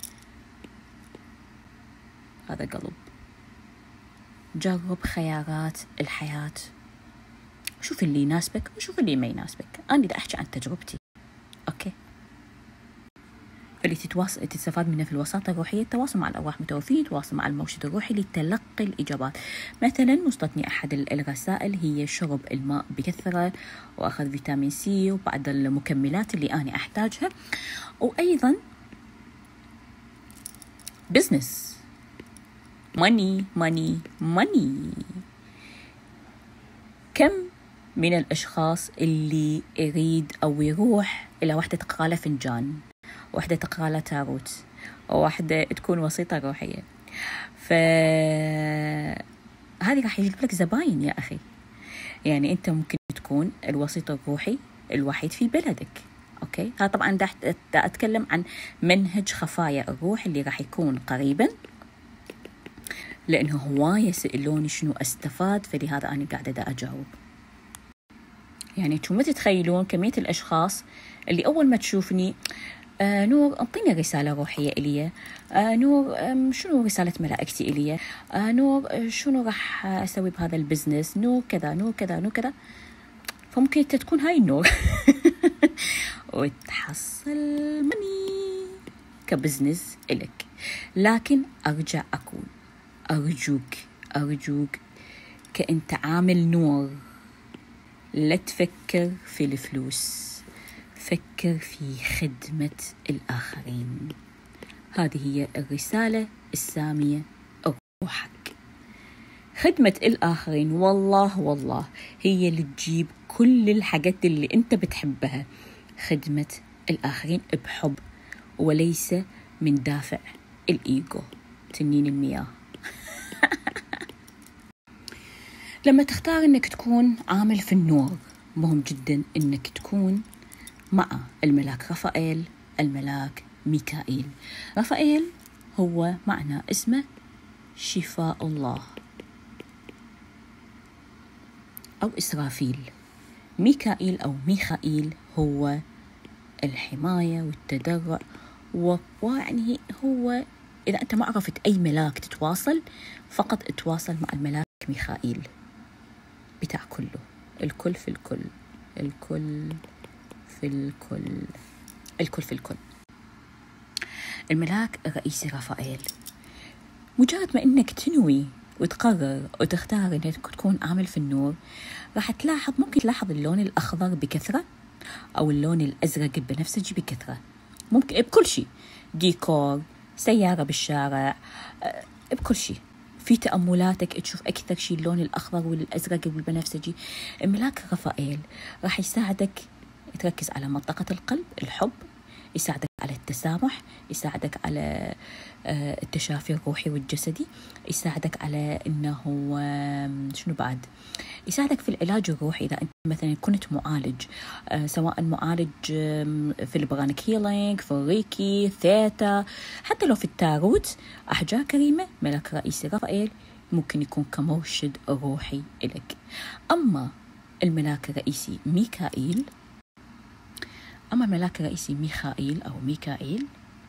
هذا قلب. جرب خيارات الحياة شوف اللي يناسبك وشوف اللي ما يناسبك. أنا إذا أحكي عن تجربتي، أوكي، اللي تتواصل تستفاد منه في الوساطة الروحية، التواصل مع الأرواح المتوفين، التواصل مع المرشد الروحي لتلقي الإجابات. مثلا وصلتني أحد الرسائل هي شرب الماء بكثرة، وأخذ فيتامين سي وبعض المكملات اللي أنا أحتاجها، وأيضا بزنس، ماني ماني ماني. كم من الأشخاص اللي يريد أو يروح إلى واحدة تقرأ له فنجان، واحدة تقرأ له تاروت، وواحدة تكون وسيطة روحية، فهذه راح يجيب لك زباين يا أخي. يعني أنت ممكن تكون الوسيط الروحي الوحيد في بلدك، أوكي. هذا طبعا دا أتكلم عن منهج خفايا الروح اللي راح يكون قريبا، لأنه هواية سألوني شنو أستفاد، فلهذا أنا قاعدة دا أجاوب. يعني انتم ما تتخيلون كمية الأشخاص اللي أول ما تشوفني آه نور أعطيني رسالة روحية إلي، آه نور آه شنو رسالة ملائكتي إلي، آه نور آه شنو راح أسوي بهذا البزنس، نور كذا نور كذا نور كذا. فممكن تكون هاي النور وتحصل مني كبزنس إلك. لكن أرجع أقول أرجوك أرجوك كأنت عامل نور، لا تفكر في الفلوس، فكر في خدمة الآخرين. هذه هي الرسالة السامية روحك. خدمة الآخرين والله والله هي اللي تجيب كل الحاجات اللي أنت بتحبها. خدمة الآخرين بحب وليس من دافع الإيجو، تنين المياه. لما تختار أنك تكون عامل في النور، مهم جدا أنك تكون مع الملاك رفائيل، الملاك ميكائيل. رفائيل هو معنى اسمه شفاء الله أو إسرافيل. ميكائيل أو ميخائيل هو الحماية والتدرع، ويعني هو إذا أنت ما عرفت أي ملاك تتواصل، فقط تتواصل مع الملاك ميخائيل بتاع كله، الكل في الكل، الكل في الكل، الكل في الكل. الملاك الرئيسي رفائيل. مجرد ما إنك تنوي وتقرر وتختار إنك تكون عامل في النور، راح تلاحظ، ممكن تلاحظ اللون الأخضر بكثرة أو اللون الأزرق البنفسجي بكثرة، ممكن بكل شيء، ديكور، سيارة بالشارع، بكل شيء. في تأملاتك تشوف أكثر شيء اللون الأخضر والأزرق والبنفسجي. الملاك رفائيل راح يساعدك تركز على منطقة القلب، الحب، يساعدك على التسامح، يساعدك على التشافي الروحي والجسدي، يساعدك على إنه شنو بعد، يساعدك في العلاج الروحي. إذا أنت مثلا كنت معالج، سواء معالج في البرانيك هيلينج، في الريكي، ثيتا، حتى لو في التاروت، أحجار كريمة، ملاك رئيسي رفائيل ممكن يكون كمرشد روحي إلك. أما الملاك الرئيسي ميكائيل أما الملاك الرئيسي ميخائيل أو ميكائيل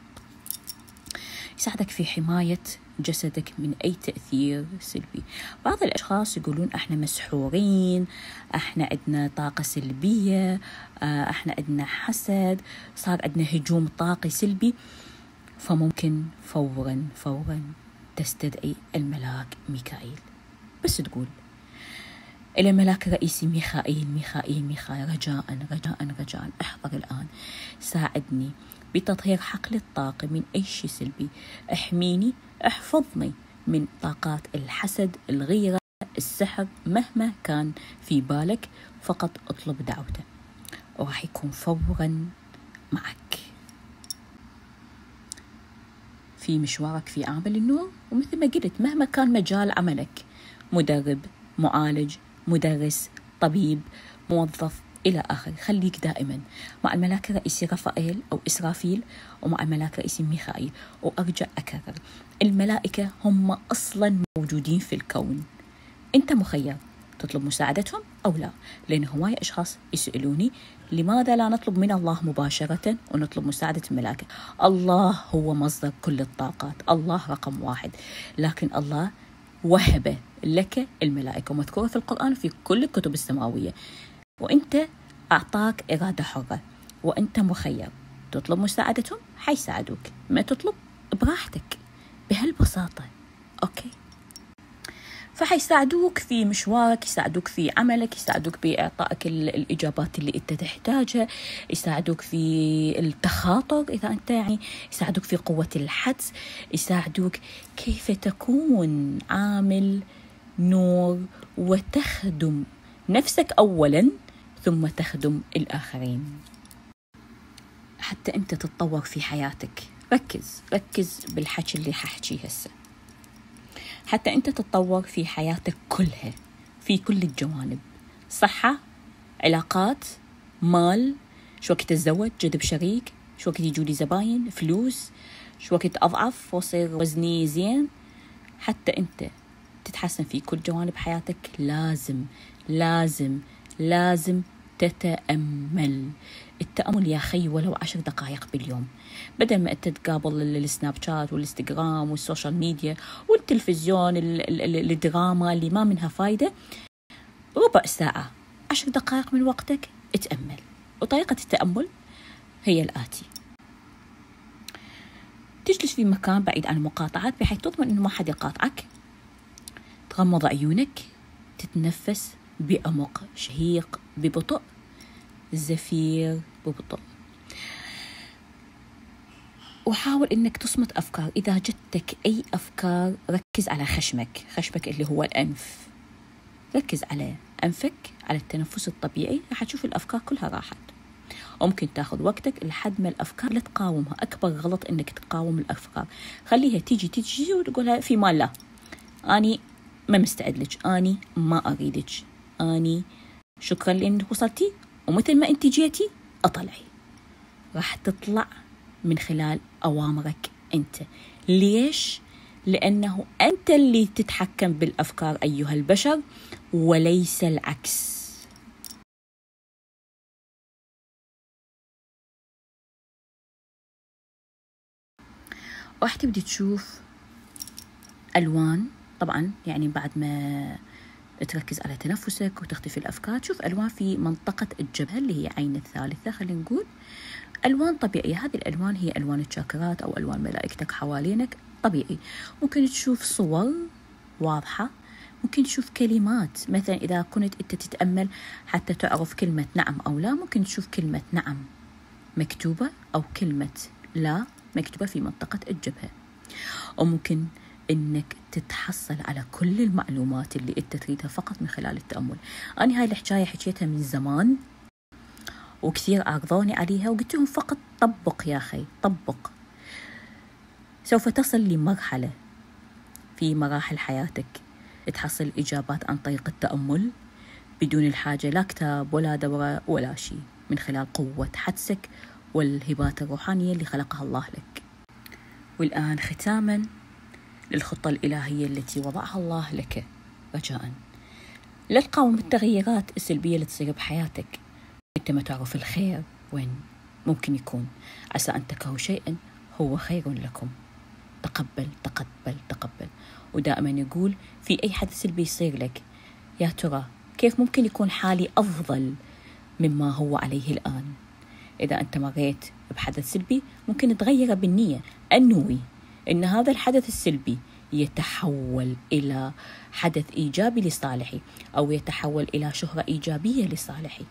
يساعدك في حماية جسدك من أي تأثير سلبي. بعض الأشخاص يقولون إحنا مسحورين، إحنا عندنا طاقة سلبية، إحنا عندنا حسد، صار عندنا هجوم طاقي سلبي، فممكن فورا فورا تستدعي الملاك ميكائيل. بس تقول إلى الملاك الرئيسي ميخائيل ميخائيل ميخائيل رجاء رجاء رجاء احضر الآن، ساعدني بتطهير حقل الطاقة من أي شيء سلبي، احميني، احفظني من طاقات الحسد، الغيرة، السحر، مهما كان في بالك، فقط اطلب دعوته وراح يكون فورا معك في مشوارك في عمل النور. ومثل ما قلت، مهما كان مجال عملك، مدرب، معالج، مدرس، طبيب، موظف إلى آخر، خليك دائما مع الملاك الرئيسي رفائيل أو إسرافيل ومع الملاك الرئيسي ميخائيل. وأرجع أكرر، الملائكة هم أصلا موجودين في الكون، أنت مخير تطلب مساعدتهم أو لا. لأن هواية أشخاص يسألوني لماذا لا نطلب من الله مباشرة ونطلب مساعدة الملائكة؟ الله هو مصدر كل الطاقات، الله رقم واحد، لكن الله وهب لك الملائكة، مذكورة في القرآن في كل الكتب السماوية، وأنت أعطاك إرادة حرة، وأنت مخير. تطلب مساعدتهم حيساعدوك، ما تطلب براحتك، بهالبساطة. أوكي، فحيساعدوك في مشوارك، يساعدوك في عملك، يساعدوك بإعطائك الإجابات اللي أنت تحتاجها، يساعدوك في التخاطر إذا أنت يعني، يساعدوك في قوة الحدس، يساعدوك كيف تكون عامل نور وتخدم نفسك أولا ثم تخدم الآخرين حتى أنت تتطور في حياتك. ركز ركز بالحكي اللي ححكيه هسه، حتى أنت تتطور في حياتك كلها في كل الجوانب، صحة، علاقات، مال، شو وقت تتزوج، جذب شريك، شو وقت يجولي زباين، فلوس، شو وقت أضعف وصير وزني زين. حتى أنت تتحسن في كل جوانب حياتك لازم لازم لازم تتأمل. التأمل يا خي ولو عشر دقائق باليوم، بدل ما أنت تقابل السناب شات والإنستغرام والسوشيال ميديا والتلفزيون الدراما اللي ما منها فايدة. ربع ساعة عشر دقائق من وقتك اتأمل. وطريقة التأمل هي الآتي: تجلس في مكان بعيد عن المقاطعات بحيث تضمن أنه ما حد يقاطعك، تغمض عيونك، تتنفس بعمق، شهيق ببطء، زفير ببطء، وحاول إنك تصمت أفكار. إذا جتك أي أفكار ركز على خشمك، خشمك اللي هو الأنف، ركز على أنفك، على التنفس الطبيعي، راح تشوف الأفكار كلها راحت. وممكن تاخذ وقتك لحد ما الأفكار لا تقاومها. أكبر غلط إنك تقاوم الأفكار، خليها تيجي تيجي وتقولها في مال لا، أني ما مستعد لك، أني ما أريدك، أني شكرا لأنك وصلتي، ومثل ما أنت جيتي أطلعي. راح تطلع من خلال أوامرك أنت. ليش؟ لأنه أنت اللي تتحكم بالأفكار أيها البشر وليس العكس. راح تبدي تشوف ألوان، طبعا يعني بعد ما تركز على تنفسك وتختفي الأفكار، تشوف ألوان في منطقة الجبهة اللي هي عين الثالثة، خلينا نقول ألوان طبيعية. هذه الألوان هي ألوان الشاكرات أو ألوان ملائكتك حوالينك، طبيعي. ممكن تشوف صور واضحة، ممكن تشوف كلمات، مثلا إذا كنت أنت تتأمل حتى تعرف كلمة نعم أو لا، ممكن تشوف كلمة نعم مكتوبة أو كلمة لا مكتوبة في منطقة الجبهة. وممكن إنك تتحصل على كل المعلومات اللي أنت تريدها فقط من خلال التأمل. أنا هاي الحكاية حكيتها من زمان وكثير عرضوني عليها، وقلت لهم فقط طبق يا أخي، طبق. سوف تصل لمرحلة في مراحل حياتك تحصل إجابات عن طريق التأمل بدون الحاجة لا كتاب ولا دورة ولا شيء، من خلال قوة حدسك والهبات الروحانية اللي خلقها الله لك. والآن ختاما للخطة الإلهية التي وضعها الله لك، رجاء لا تقاوم التغييرات السلبية اللي تصير بحياتك. أنت ما تعرف الخير وين ممكن يكون، عسى أن تكرهوا شيئا هو خير لكم. تقبل تقبل تقبل. ودائما يقول في أي حدث سلبي يصير لك، يا ترى كيف ممكن يكون حالي أفضل مما هو عليه الآن؟ إذا أنت مريت بحدث سلبي ممكن تغيره بالنية، أنوي إن هذا الحدث السلبي يتحول إلى حدث إيجابي لصالحي، أو يتحول إلى شهرة إيجابية لصالحي.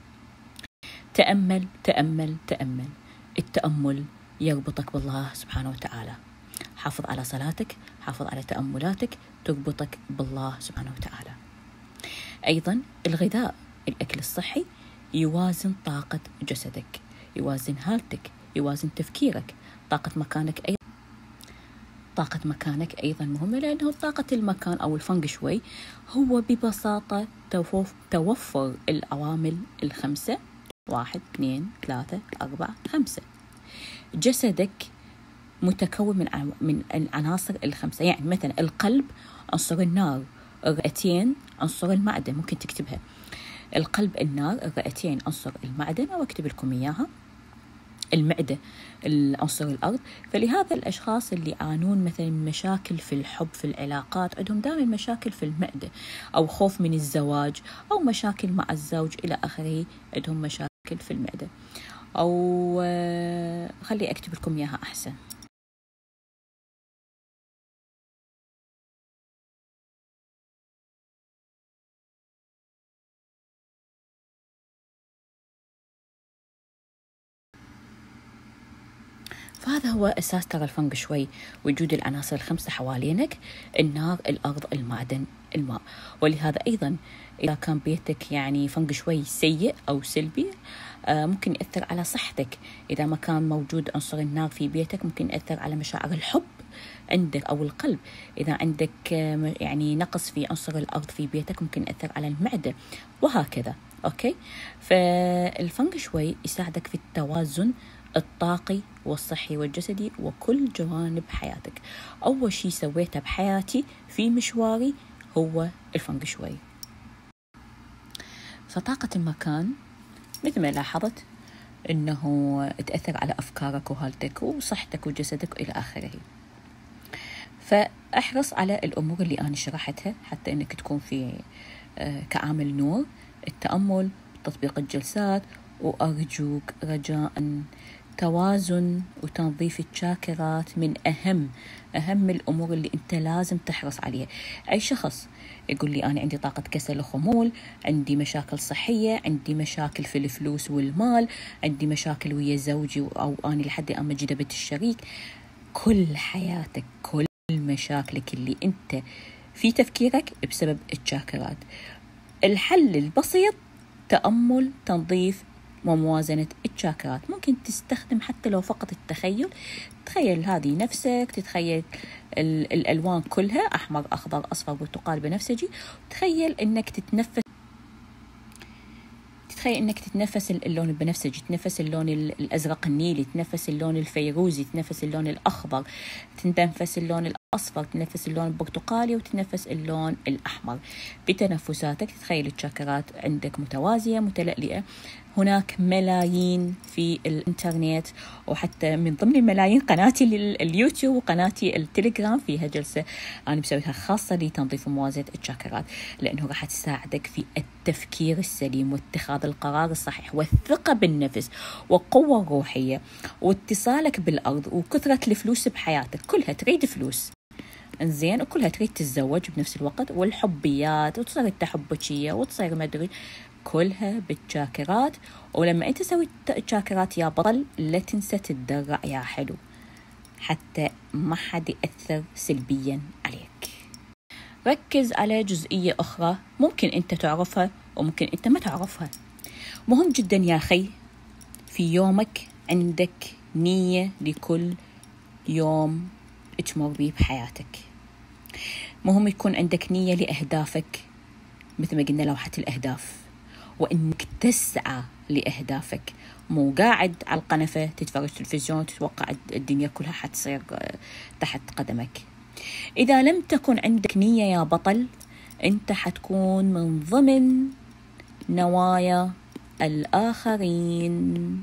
تأمل تأمل تأمل. التأمل يربطك بالله سبحانه وتعالى. حافظ على صلاتك، حافظ على تأملاتك، تربطك بالله سبحانه وتعالى. أيضا الغذاء، الأكل الصحي يوازن طاقة جسدك، يوازن هالتك، يوازن تفكيرك. طاقة مكانك أيضا طاقة مكانك أيضا مهمة، لأنه طاقة المكان أو الفنج شوي هو ببساطة توفر العوامل الخمسة: واحد، اثنين، ثلاثة، أربعة، خمسة. جسدك متكون من من العناصر الخمسة، يعني مثلا القلب عنصر النار، الرئتين عنصر المعدن، ممكن تكتبها: القلب النار، الرئتين عنصر المعدن، أو أكتب لكم إياها. المعدة العنصر الأرض. فلهذا الأشخاص اللي يعانون مثلا مشاكل في الحب في العلاقات عندهم دائما مشاكل في المعدة، أو خوف من الزواج أو مشاكل مع الزوج إلى آخره، عندهم مشاكل في المعدة. أو خلي أكتب لكم إياها أحسن. فهذا هو أساس ترى الفنج شوي، وجود العناصر الخمسة حوالينك: النار، الأرض، المعدن، الماء. ولهذا أيضا إذا كان بيتك يعني فنج شوي سيء أو سلبي آه ممكن يأثر على صحتك. إذا ما كان موجود عنصر النار في بيتك ممكن يأثر على مشاعر الحب عندك أو القلب. إذا عندك آه يعني نقص في عنصر الأرض في بيتك ممكن يأثر على المعدة، وهكذا. أوكي، فالفنج شوي يساعدك في التوازن الطاقي والصحي والجسدي وكل جوانب حياتك. أول شيء سويته بحياتي في مشواري هو الفنج شوي. فطاقة المكان مثل ما لاحظت أنه تأثر على أفكارك وهالتك وصحتك وجسدك إلى آخره. فأحرص على الأمور اللي أنا شرحتها حتى أنك تكون في كعامل نور: التأمل، تطبيق الجلسات، وأرجوك رجاء توازن وتنظيف الشاكرات من أهم أهم الأمور اللي أنت لازم تحرص عليها. أي شخص يقول لي أنا عندي طاقة كسل وخمول، عندي مشاكل صحية، عندي مشاكل في الفلوس والمال، عندي مشاكل ويا زوجي، أو أنا لحد الآن مجدة بيت الشريك، كل حياتك كل مشاكلك اللي أنت في تفكيرك بسبب الشاكرات. الحل البسيط تأمل، تنظيف وموازنة الشاكرات. ممكن تستخدم حتى لو فقط التخيل، تخيل هذه نفسك، تتخيل الألوان كلها أحمر أخضر أصفر برتقال بنفسجي، تخيل أنك تتنفس تخيل أنك تتنفس اللون البنفسجي، تتنفس اللون الأزرق النيلي، تتنفس اللون الفيروزي، تتنفس اللون الأخضر، تتنفس اللون الأصفر، تتنفس اللون البرتقالي، وتتنفس اللون الأحمر. بتنفساتك تتخيل الشاكرات عندك متوازية متلألئة. هناك ملايين في الإنترنت، وحتى من ضمن الملايين قناتي اليوتيوب وقناتي التليجرام فيها جلسة أنا بسويها خاصة لتنظيف وموازنة الشاكرات، لأنه راح تساعدك في التفكير السليم واتخاذ القرار الصحيح والثقة بالنفس والقوة الروحية واتصالك بالأرض وكثرة الفلوس بحياتك. كلها تريد فلوس انزين، وكلها تريد تتزوج بنفس الوقت، والحبيات وتصير التحبكية وتصير مدري، كلها بالشاكرات. ولما انت تسوي الشاكرات يا بطل لا تنسى تتدرع يا حلو حتى ما حد يأثر سلبيا عليك. ركز على جزئية أخرى ممكن انت تعرفها وممكن انت ما تعرفها. مهم جدا يا أخي في يومك عندك نية لكل يوم تمر بيه بحياتك. مهم يكون عندك نية لأهدافك مثل ما قلنا لوحة الأهداف، وإنك تسعى لأهدافك، مو قاعد على القنفة تتفرج تلفزيون تتوقع الدنيا كلها حتصير تحت قدمك. إذا لم تكن عندك نية يا بطل أنت حتكون من ضمن نوايا الآخرين،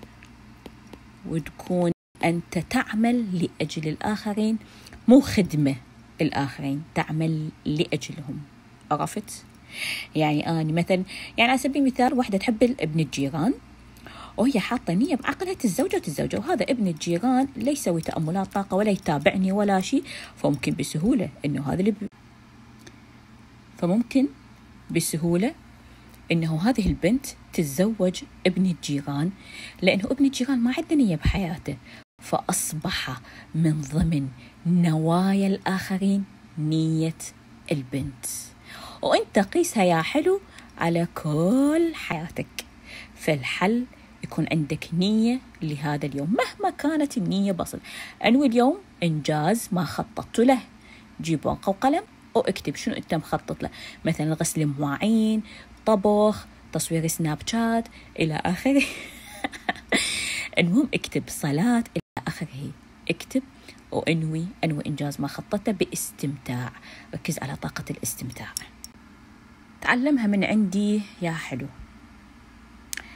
وتكون أنت تعمل لأجل الآخرين، مو خدمة الآخرين، تعمل لأجلهم. عرفت؟ يعني أنا مثلا يعني على سبيل المثال واحدة تحب ابن الجيران وهي حاطة نية بعقلها تتزوجه وتتزوجه، وهذا ابن الجيران لا يسوي تأملات طاقة ولا يتابعني ولا شيء، فممكن بسهولة إنه هذا اللي ب... فممكن بسهولة إنه هذه البنت تتزوج ابن الجيران، لأنه ابن الجيران ما عنده نية بحياته، فأصبح من ضمن نوايا الآخرين نية البنت. وأنت قيسها يا حلو على كل حياتك. فالحل يكون عندك نية لهذا اليوم مهما كانت النية بسيطة. أنوي اليوم إنجاز ما خططت له، جيب ورقة وقلم واكتب شنو أنت مخطط له، مثلا غسل مواعين، طبخ، تصوير سناب شات إلى آخره. المهم اكتب صلاة إلى آخره، اكتب وانوي انوي إنجاز ما خططته باستمتاع. ركز على طاقة الاستمتاع، تعلمها من عندي يا حلو.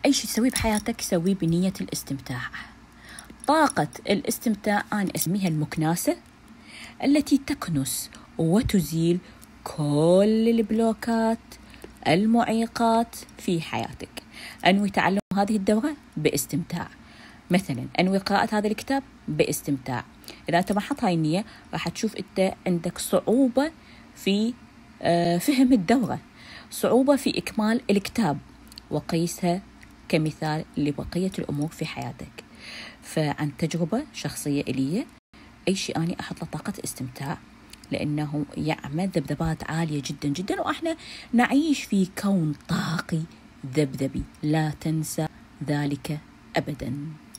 أي شيء تسويه بحياتك سويه بنية الاستمتاع. طاقة الاستمتاع أنا أسميها المكناسة التي تكنس وتزيل كل البلوكات المعيقات في حياتك. أنوي تعلم هذه الدورة باستمتاع، مثلا أنوي قراءة هذا الكتاب باستمتاع. إذا أنت ما حط هاي النية راح تشوف أنت عندك صعوبة في فهم الدورة، صعوبة في إكمال الكتاب، وقيسها كمثال لبقية الأمور في حياتك. فعن تجربة شخصية إلي، أي شيء أنا أحط له طاقة استمتاع، لأنه يعمل ذبذبات عالية جدا جدا، وإحنا نعيش في كون طاقي ذبذبي، لا تنسى ذلك أبدا.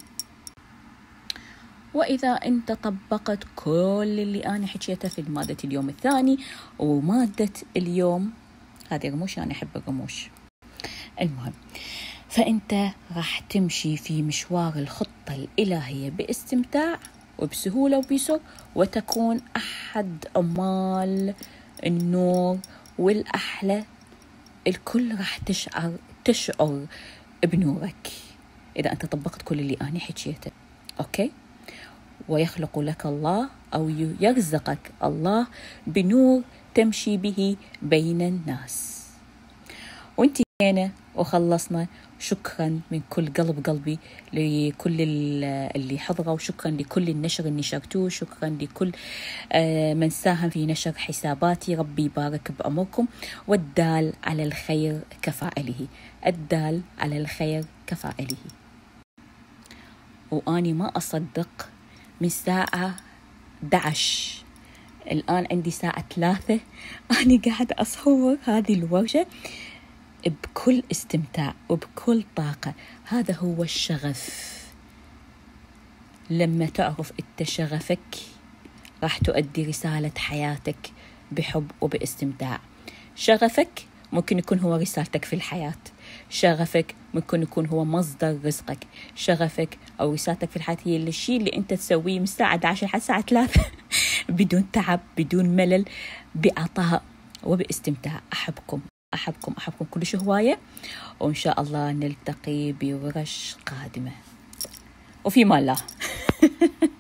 وإذا أنت طبقت كل اللي أنا حكيته في مادة اليوم الثاني ومادة اليوم، هذه رموش أنا أحب الرموش، المهم، فأنت راح تمشي في مشوار الخطة الإلهية باستمتاع وبسهولة وبيسر، وتكون أحد عمال النور والأحلى. الكل راح تشعر تشعر بنورك إذا أنت طبقت كل اللي أنا حكيته. أوكي؟ ويخلق لك الله أو يرزقك الله بنور تمشي به بين الناس. وانتي هنا وخلصنا. شكرا من كل قلب قلبي لكل اللي حضروا، وشكرا لكل النشر اللي نشرتوه، شكرا لكل من ساهم في نشر حساباتي. ربي يبارك بأمركم. والدال على الخير كفاعله، الدال على الخير كفاعله. وأني ما أصدق من ساعة إحدى عشر الآن عندي ساعة ثلاثة أنا قاعدة أصور هذه الورشة بكل استمتاع وبكل طاقة. هذا هو الشغف. لما تعرف أنت شغفك راح تؤدي رسالة حياتك بحب وباستمتاع. شغفك ممكن يكون هو رسالتك في الحياة، شغفك ممكن يكون هو مصدر رزقك، شغفك أو رسالتك في الحياة هي الشيء اللي أنت تسويه من الساعة إحدى عشر حتى الساعة ثلاثة بدون تعب، بدون ملل، بعطاء وباستمتاع. أحبكم أحبكم أحبكم كلش هواية، وإن شاء الله نلتقي بورش قادمة، وفي ما الله.